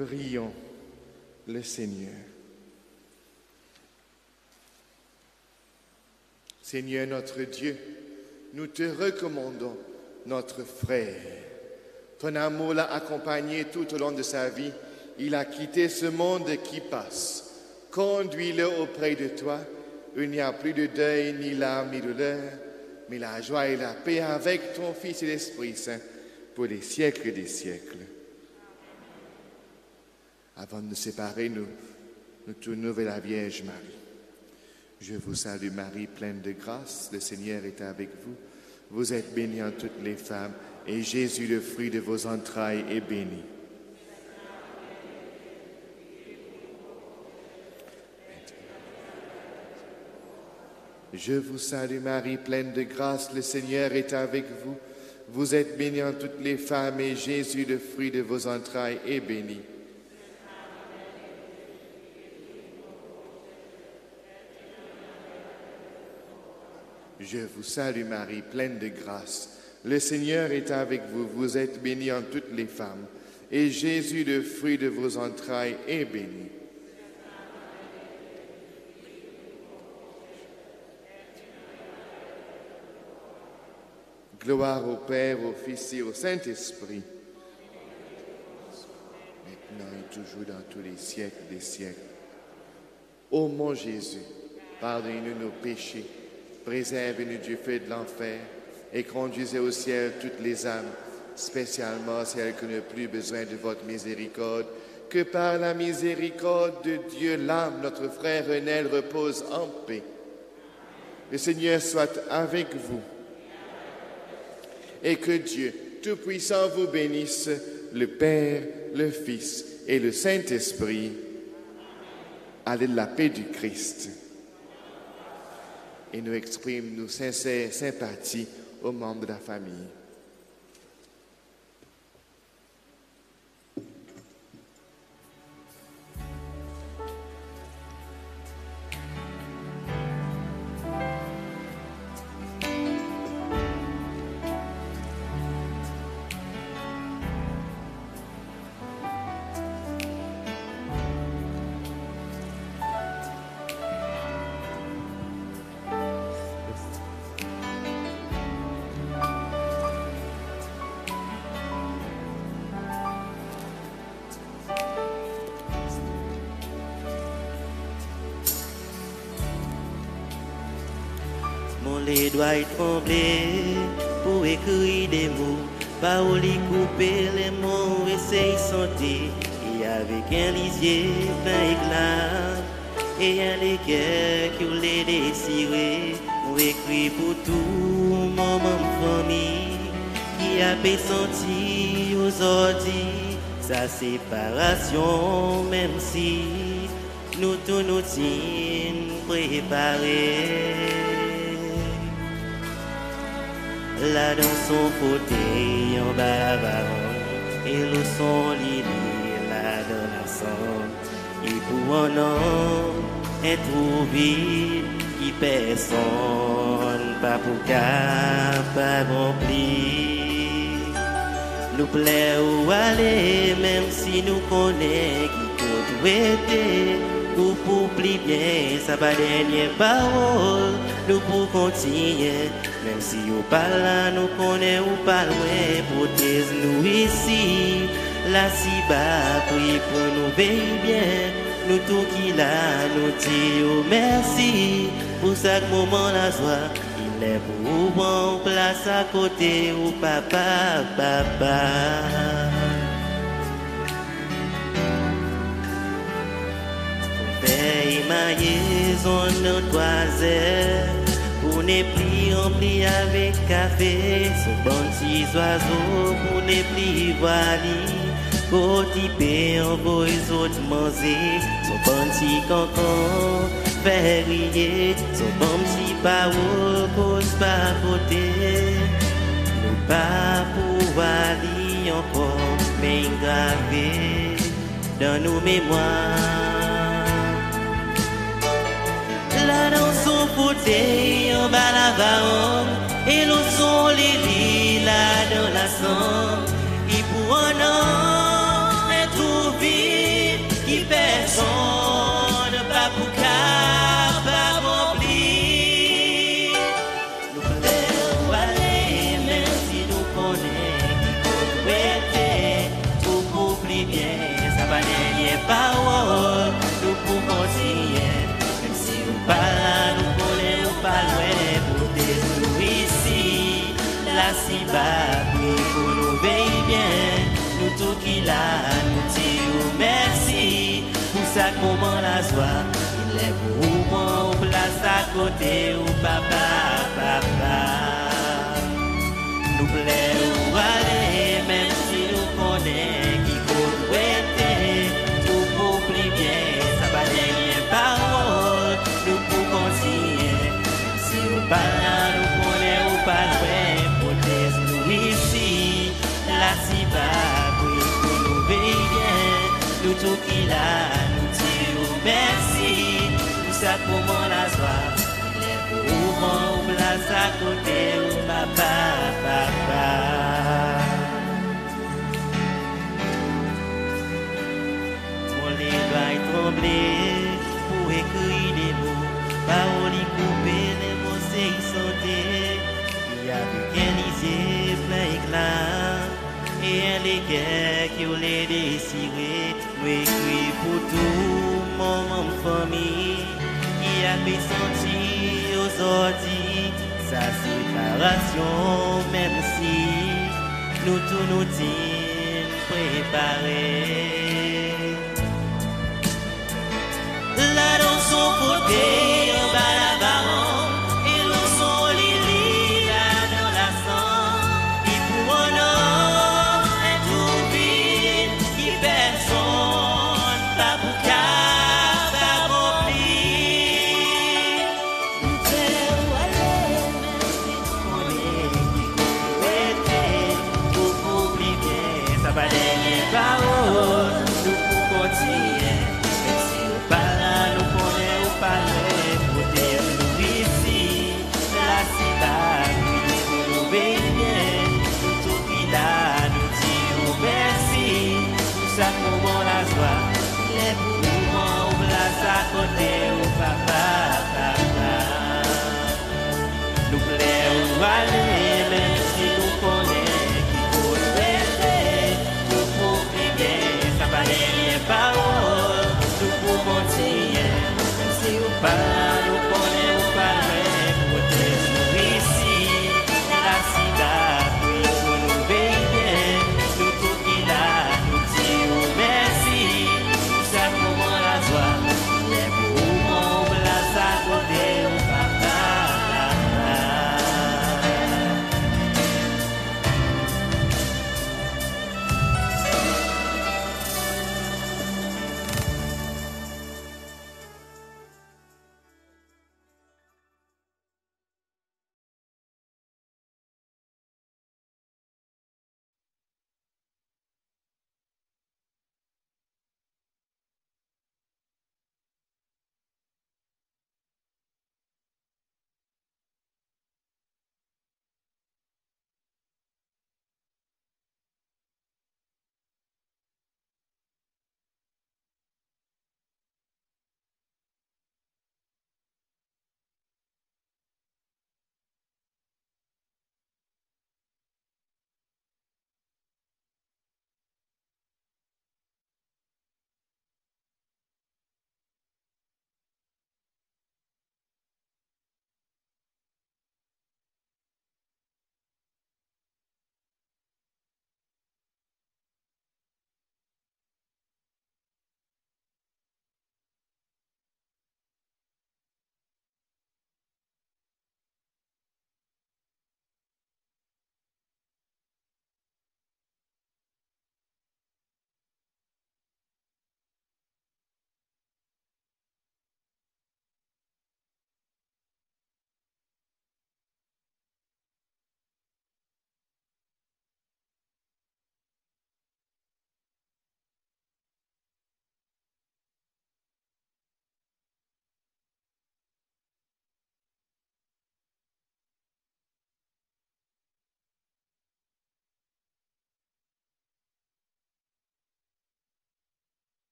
Prions le Seigneur. Seigneur notre Dieu, nous te recommandons notre frère. Ton amour l'a accompagné tout au long de sa vie. Il a quitté ce monde qui passe. Conduis-le auprès de toi. Il n'y a plus de deuil, ni larmes, ni douleur, mais la joie et la paix avec ton Fils et l'Esprit Saint pour les siècles des siècles. Avant de nous séparer, nous tournons vers la Vierge Marie. Je vous salue Marie, pleine de grâce, le Seigneur est avec vous. Vous êtes bénie en toutes les femmes, et Jésus, le fruit de vos entrailles, est béni. Je vous salue Marie, pleine de grâce, le Seigneur est avec vous. Vous êtes bénie en toutes les femmes, et Jésus, le fruit de vos entrailles, est béni. Je vous salue Marie, pleine de grâce. Le Seigneur est avec vous. Vous êtes bénie en toutes les femmes, et Jésus, le fruit de vos entrailles, est béni. Gloire au Père, au Fils et au Saint-Esprit, maintenant et toujours dans tous les siècles des siècles. Ô mon Jésus, pardonnez-nous nos péchés, préservez-nous du feu de l'enfer et conduisez au ciel toutes les âmes, spécialement celles qui n'ont plus besoin de votre miséricorde. Que par la miséricorde de Dieu, l'âme, notre frère Renel, repose en paix. Le Seigneur soit avec vous. Et que Dieu Tout-Puissant vous bénisse, le Père, le Fils et le Saint-Esprit. Allez de la paix du Christ. Et nous exprimons nos sincères sympathies aux membres de la famille. Les doigts trembler pour écrire des mots, paroles couper les mots, essayer santé, et avec un lisier plein éclat, et un léguer qui les désiré, pour écrire pour tout mon famille, qui a senti aux ordis, sa séparation, même si nous tous nous tiens préparés. Là dans son fauteuil en bas la baronne, et le son lili là dans la sang. Et pour un homme, un trou vide qui personne pas pour pas remplir. Nous plaît où aller, même si nous connaissons qui peut être. Ou pour plier bien, ça va dernière parole. Nous pour continuer, même si ou pas là, nous connaissons ou pas loin. Protège nous ici, là si bas, prie pour nous veiller bien. Nous tout qui là, nous disons merci. Pour chaque moment la joie, il est pour bon place à côté ou papa, papa. Maillezon nos toiselles, pour ne plus remplir avec café, son bon petit oiseau, pour ne plus voiler, pour typer en beaux autres manger, son bon petit cancan, faire rire, son bon petit parole, cause pas côté, nous pas pouvoir lire encore, mais gravé dans nos mémoires. Là dans son fauteuil en bas la baronne, et l'eau son les là dans la sang. Et pour un an, elle trouve dernière parole, nous pour continuer. Même si nous pas là, nous connaissons ou pas loin, pour nous ici, la si bas, pour nous veiller bien, nous tout qui là, nous disons merci, pour ça comment la joie, il est pour moi, on place à côté, ou papa, papa. Nous plaît ou aller, même si nous connaissons qui faut être, tout pour plus bien, ça va dernière parole, nous pour continuer. Si nous pas là, nous connaissons ou pas loin, protège nous ici, la si bas, pour nous veiller, nous tout qui là, nous disons merci, pour ça comment la soirée. Ou place à côté, ou papa, papa. Mon les doigts trembler pour écrire des mots, paroles y couper, les mots c'est sauter. Il y a vu qu'un lycée plein éclat, et un léguer qui voulait désirer, nous écrit pour tout mon famille. Qui a fait sentir aujourd'hui sa séparation, même si nous tous nous tîmes préparés. Là dans son côté, en bas la baronne, et l'on son lili là dans la sang, qui pour un homme est tout vide, qui personne pas pour qu'à. Nous plaît ou aller, même si nous connaissons qui faut rester, tout pour prier, ça va dernière parole, tout pour continuer, même si nous pas nous connaissons ou pas loin, protège-nous ici, la sida, puis pour nous veiller, nous tout qui là, nous disons merci, tout ça comment la joie, les poumons, place à côté, ou papa.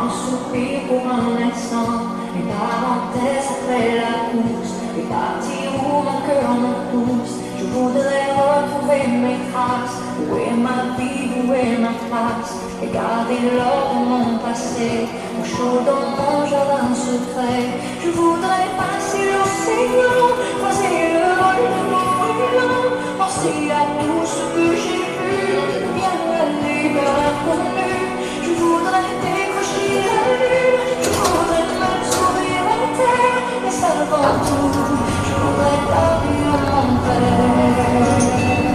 un soupir pour un instant, les parenthèses après la course, les parties où mon cœur me pousse. Je voudrais retrouver mes traces. Où est ma vie, où est ma place? Et garder l'or de mon passé, au chaud dans mon jardin secret. Je voudrais passer l'océan, croiser le vol de mon élan, penser à tout ce que j'ai vu, bien aller vers l'inconnu. Je voudrais décrocher la lune, je voudrais même sauver la terre, et ça avant tout, je voudrais parler à mon père.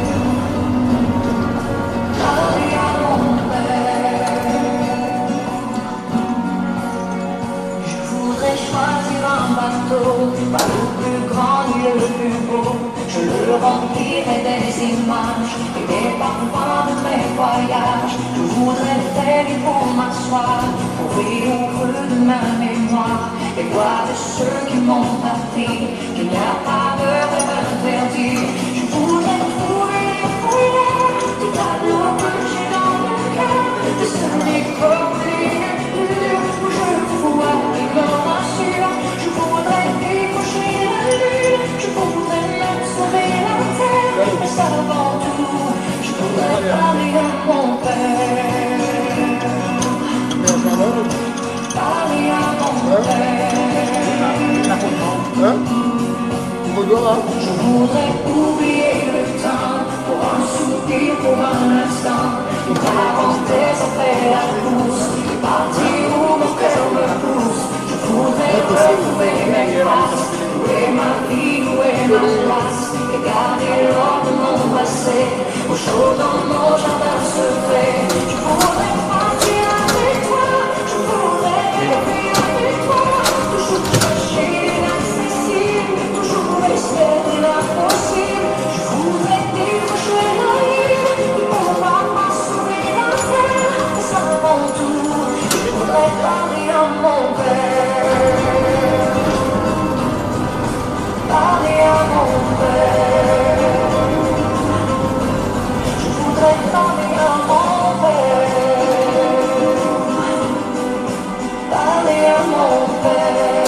Parler à mon père. Je voudrais choisir un bateau, pas le plus grand ni le plus beau. Je le remplirai des images et des parfums de mes voyages. Je voudrais faire du pour m'asseoir, trouver au creux de ma mémoire, et voir de ceux qui m'ont appris qu'il n'y a pas de rêve interdit. Je voudrais trouver les feuillages du tableau que j'ai dans le cœur, de ce décor miniature où je vois les grands rassures. Je voudrais décrocher la lune, je voudrais même sauver la terre, mais ça avant tout, je voudrais parler à mon père. Parler à mon père. Je voudrais oublier le temps, pour un soupir, pour un instant, une parenthèse après la course, une partie où mon cœur me pousse. Je voudrais retrouver mes traces, où est ma vie, où est ma place, et garder l'or de mon passé, au chaud dans mon jardin secret. Je voudrais partir avec toi, je voudrais rêver avec toi, toujours chercher l'inaccessible, toujours espérer l'impossible. Je voudrais décrocher la ligne, pour pas sauver la terre, et ça avant tout, je voudrais parler à mon père. Parler à mon père. Je voudrais parler à mon père. Parler à mon père.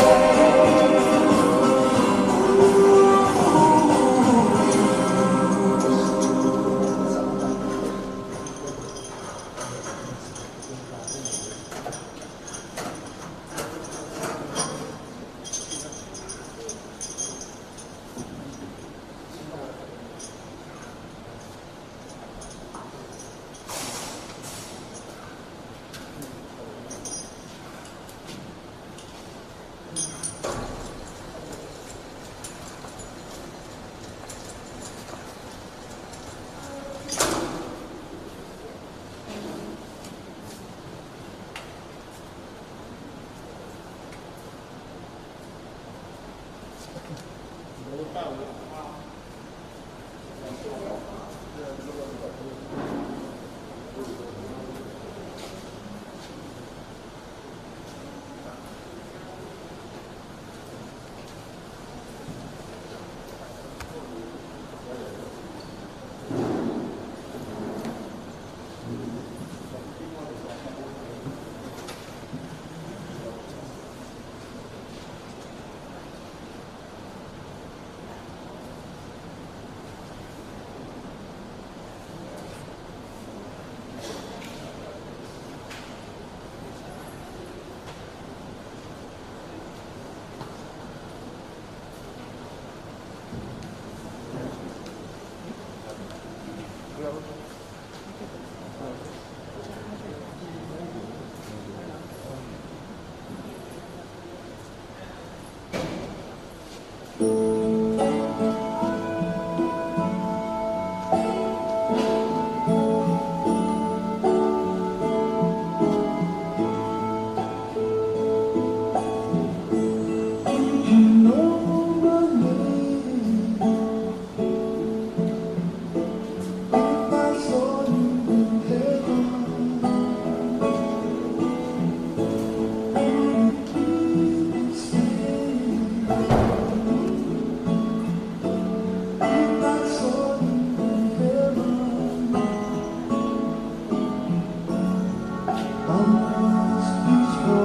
Peace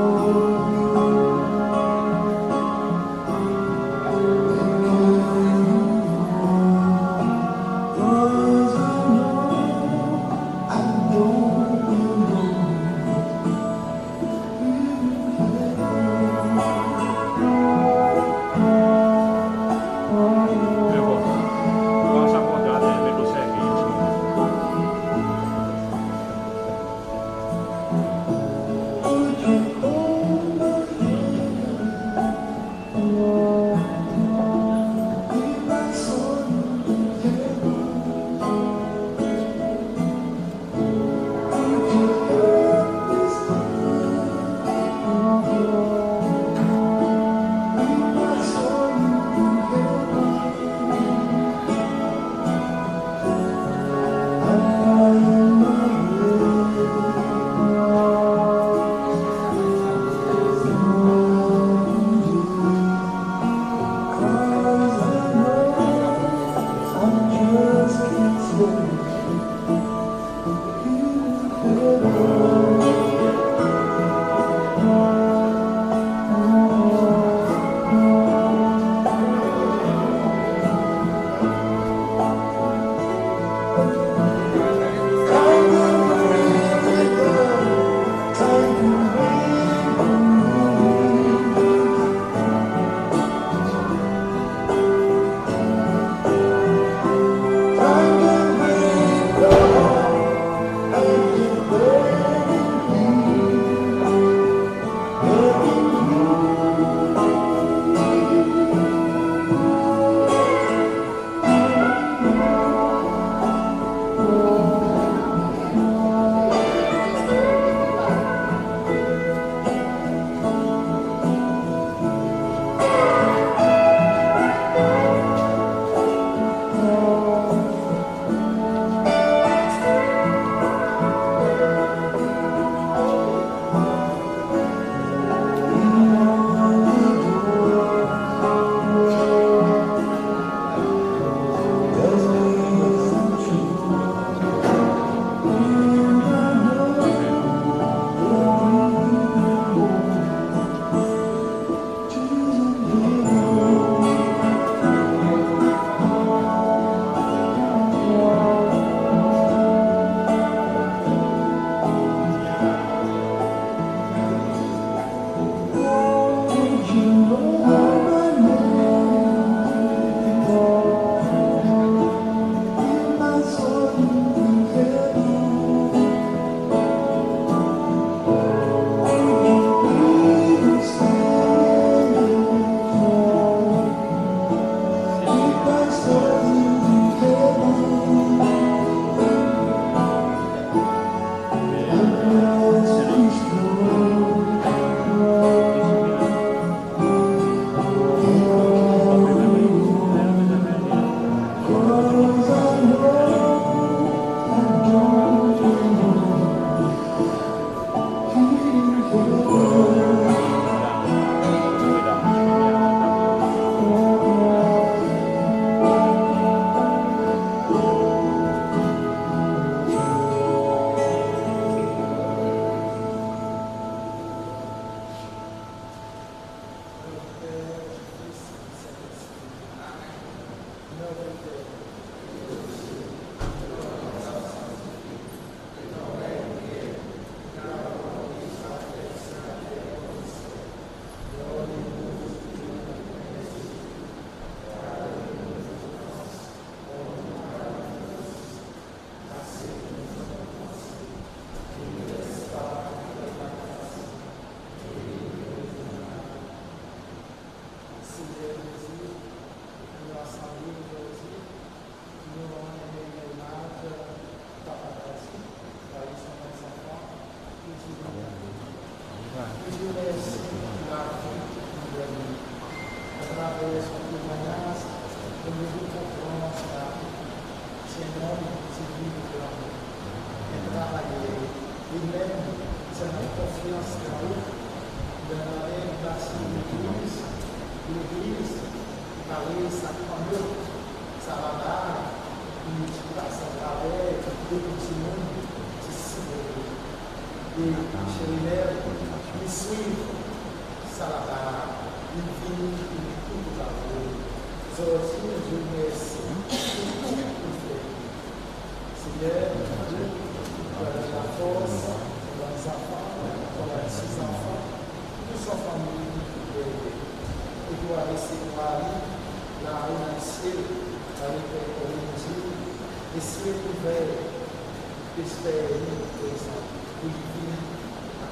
Esprit ouvert, esprit, oui,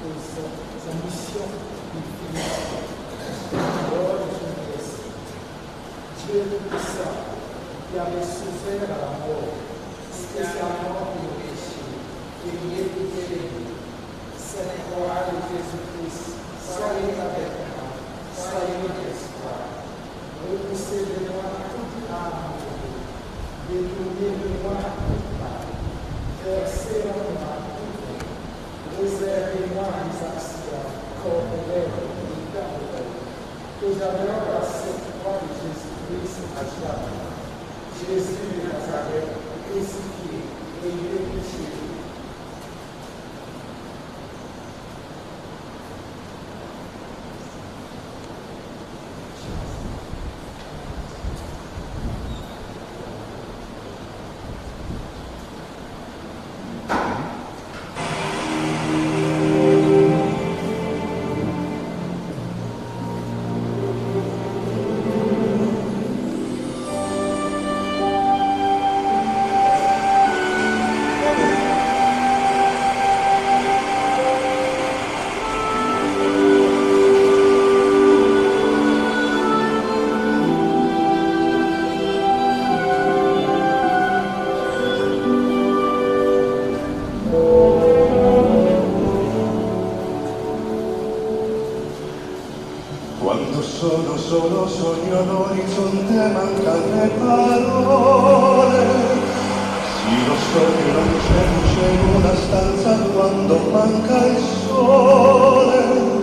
aux ambitions du Lord Jésus. Dieu Tout-Puissant, qui avait souffert à la mort, spécialement pour le péché, et qui écoutait cette croix de Jésus-Christ, soyez avec moi, soyez notre espoir. Repoussez de moi toute âme, détournez de moi toute mal, versez en moi tout bien, réservez-moi les accidents corporels et temporels, que j'adore à cette croix de Jésus-Christ à jamais. Jésus de Nazareth, crucifié et péché. Solo sogno all'orizzonte, mancano le parole. Sì, lo so che non c'è luce in una stanza quando manca il sole.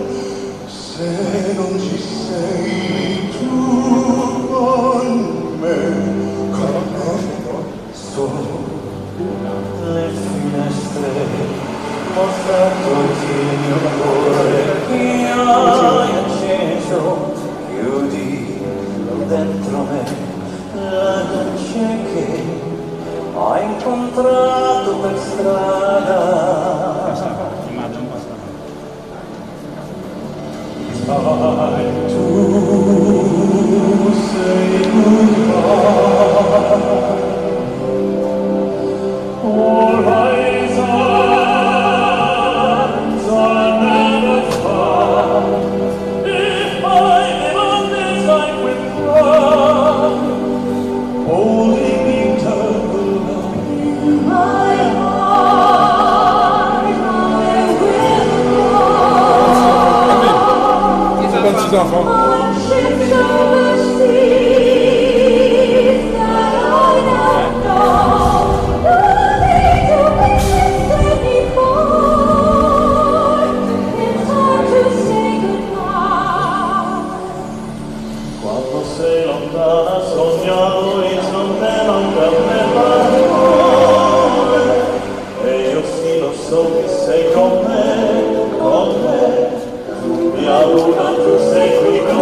Se non ci sei tu con me, solo le finestre mostrandoti il mio cuore che hai acceso. Chiudi dentro me la luce che hai incontrato per strada. Tu sei goodbye. All eyes are never far. If I live on this life with love, holding eternal love in my heart, I will go. On ships over seas that I have known, nothing to miss anymore. It's hard to say goodbye. Quando sei lontana sogno all'orizzonte, mancano le parole. E io sì lo so che sei con me, con me. Mi auguro tu sei qui con me.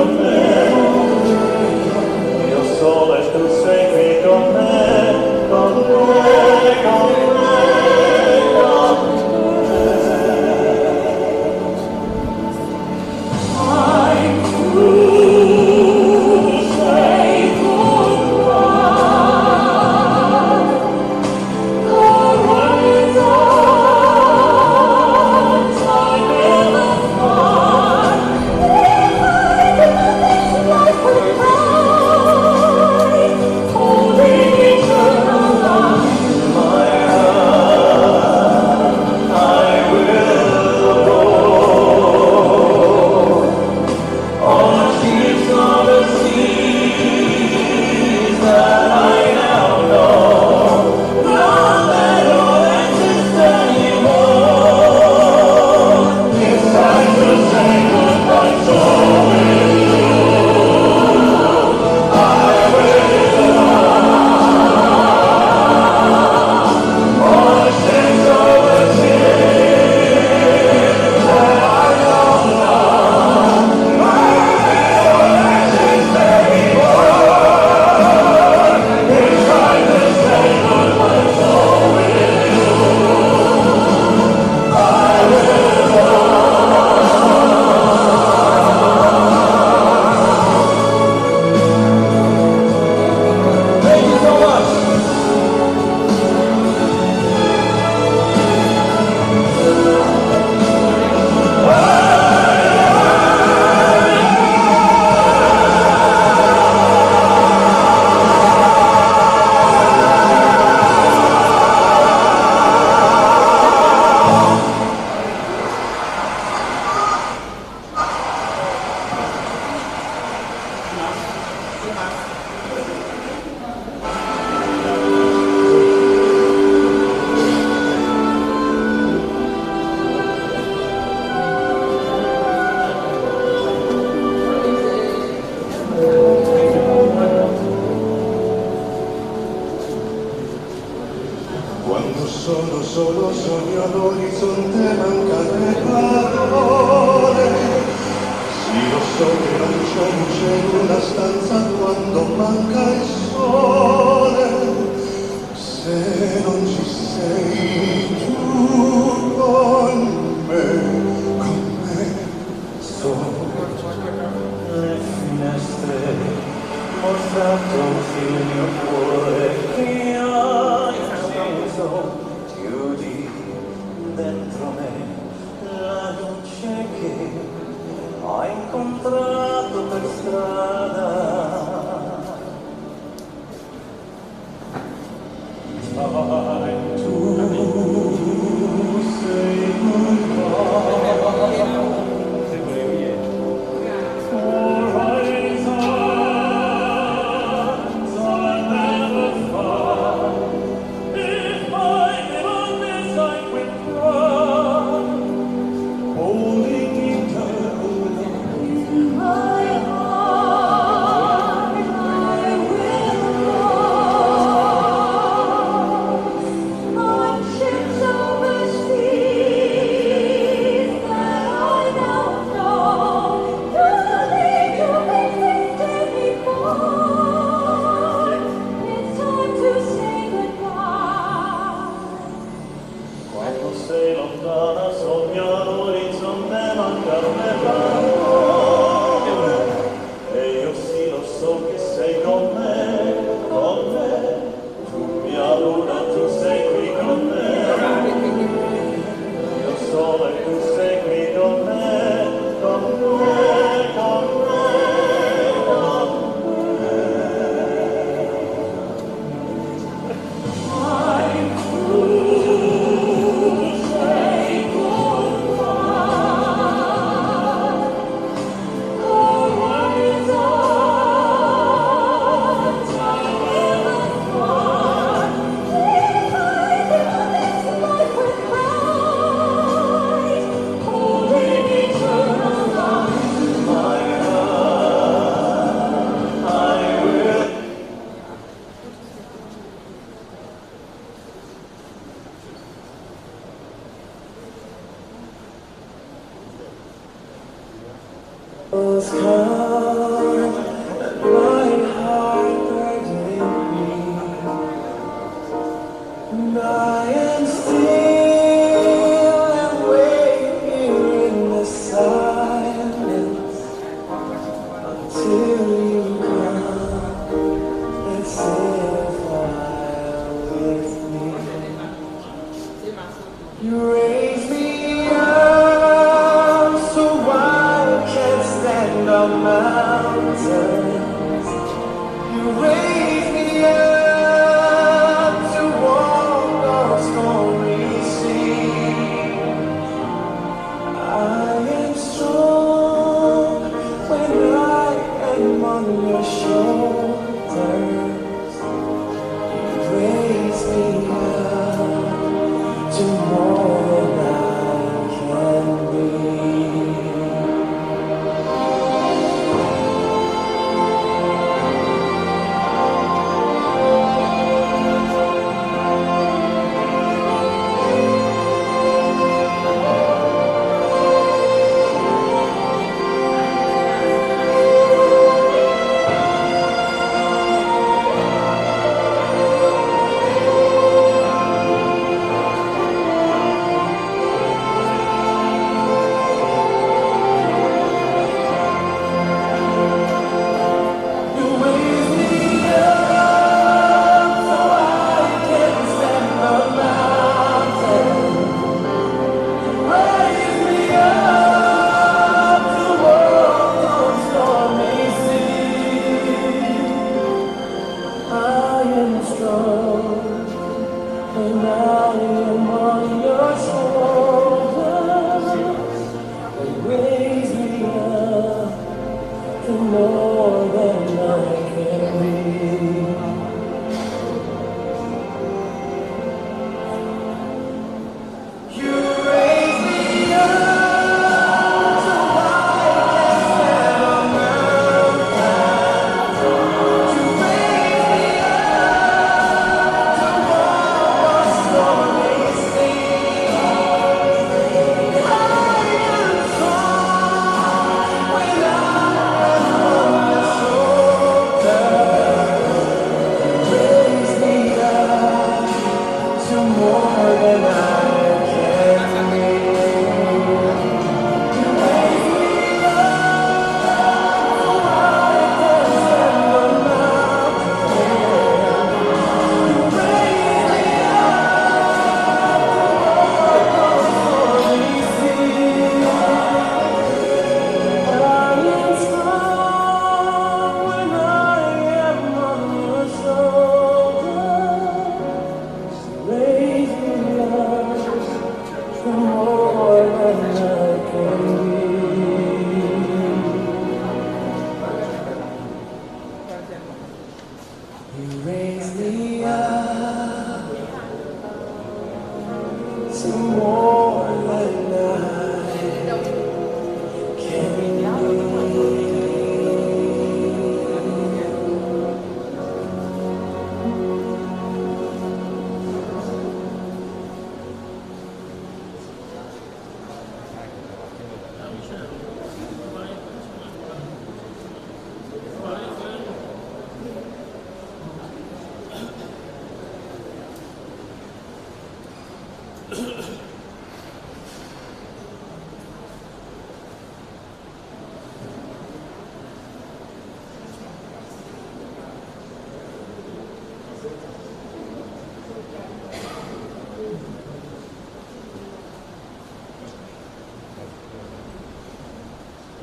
incontrato per strada. Sai, tu sei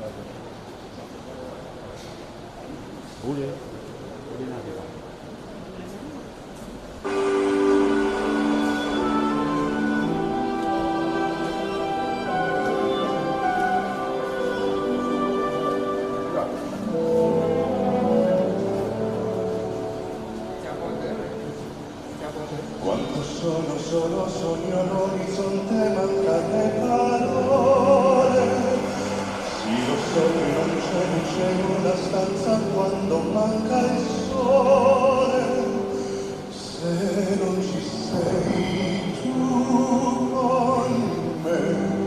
Quanto solo sogno all'orizzonte, mancano le parole. Sì, lo so che non c'è luce in una stanza quando manca il sole. Se non ci sei tu con me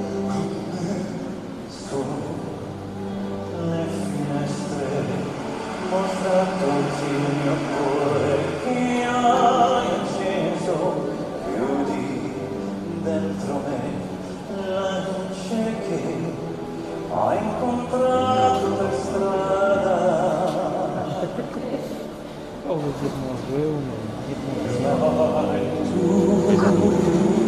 su le finestre, mostra tutti il mio cuore che hai acceso, chiudi dentro me la luce che hai incontrato per strada. Oh, você morreu, mano. Tu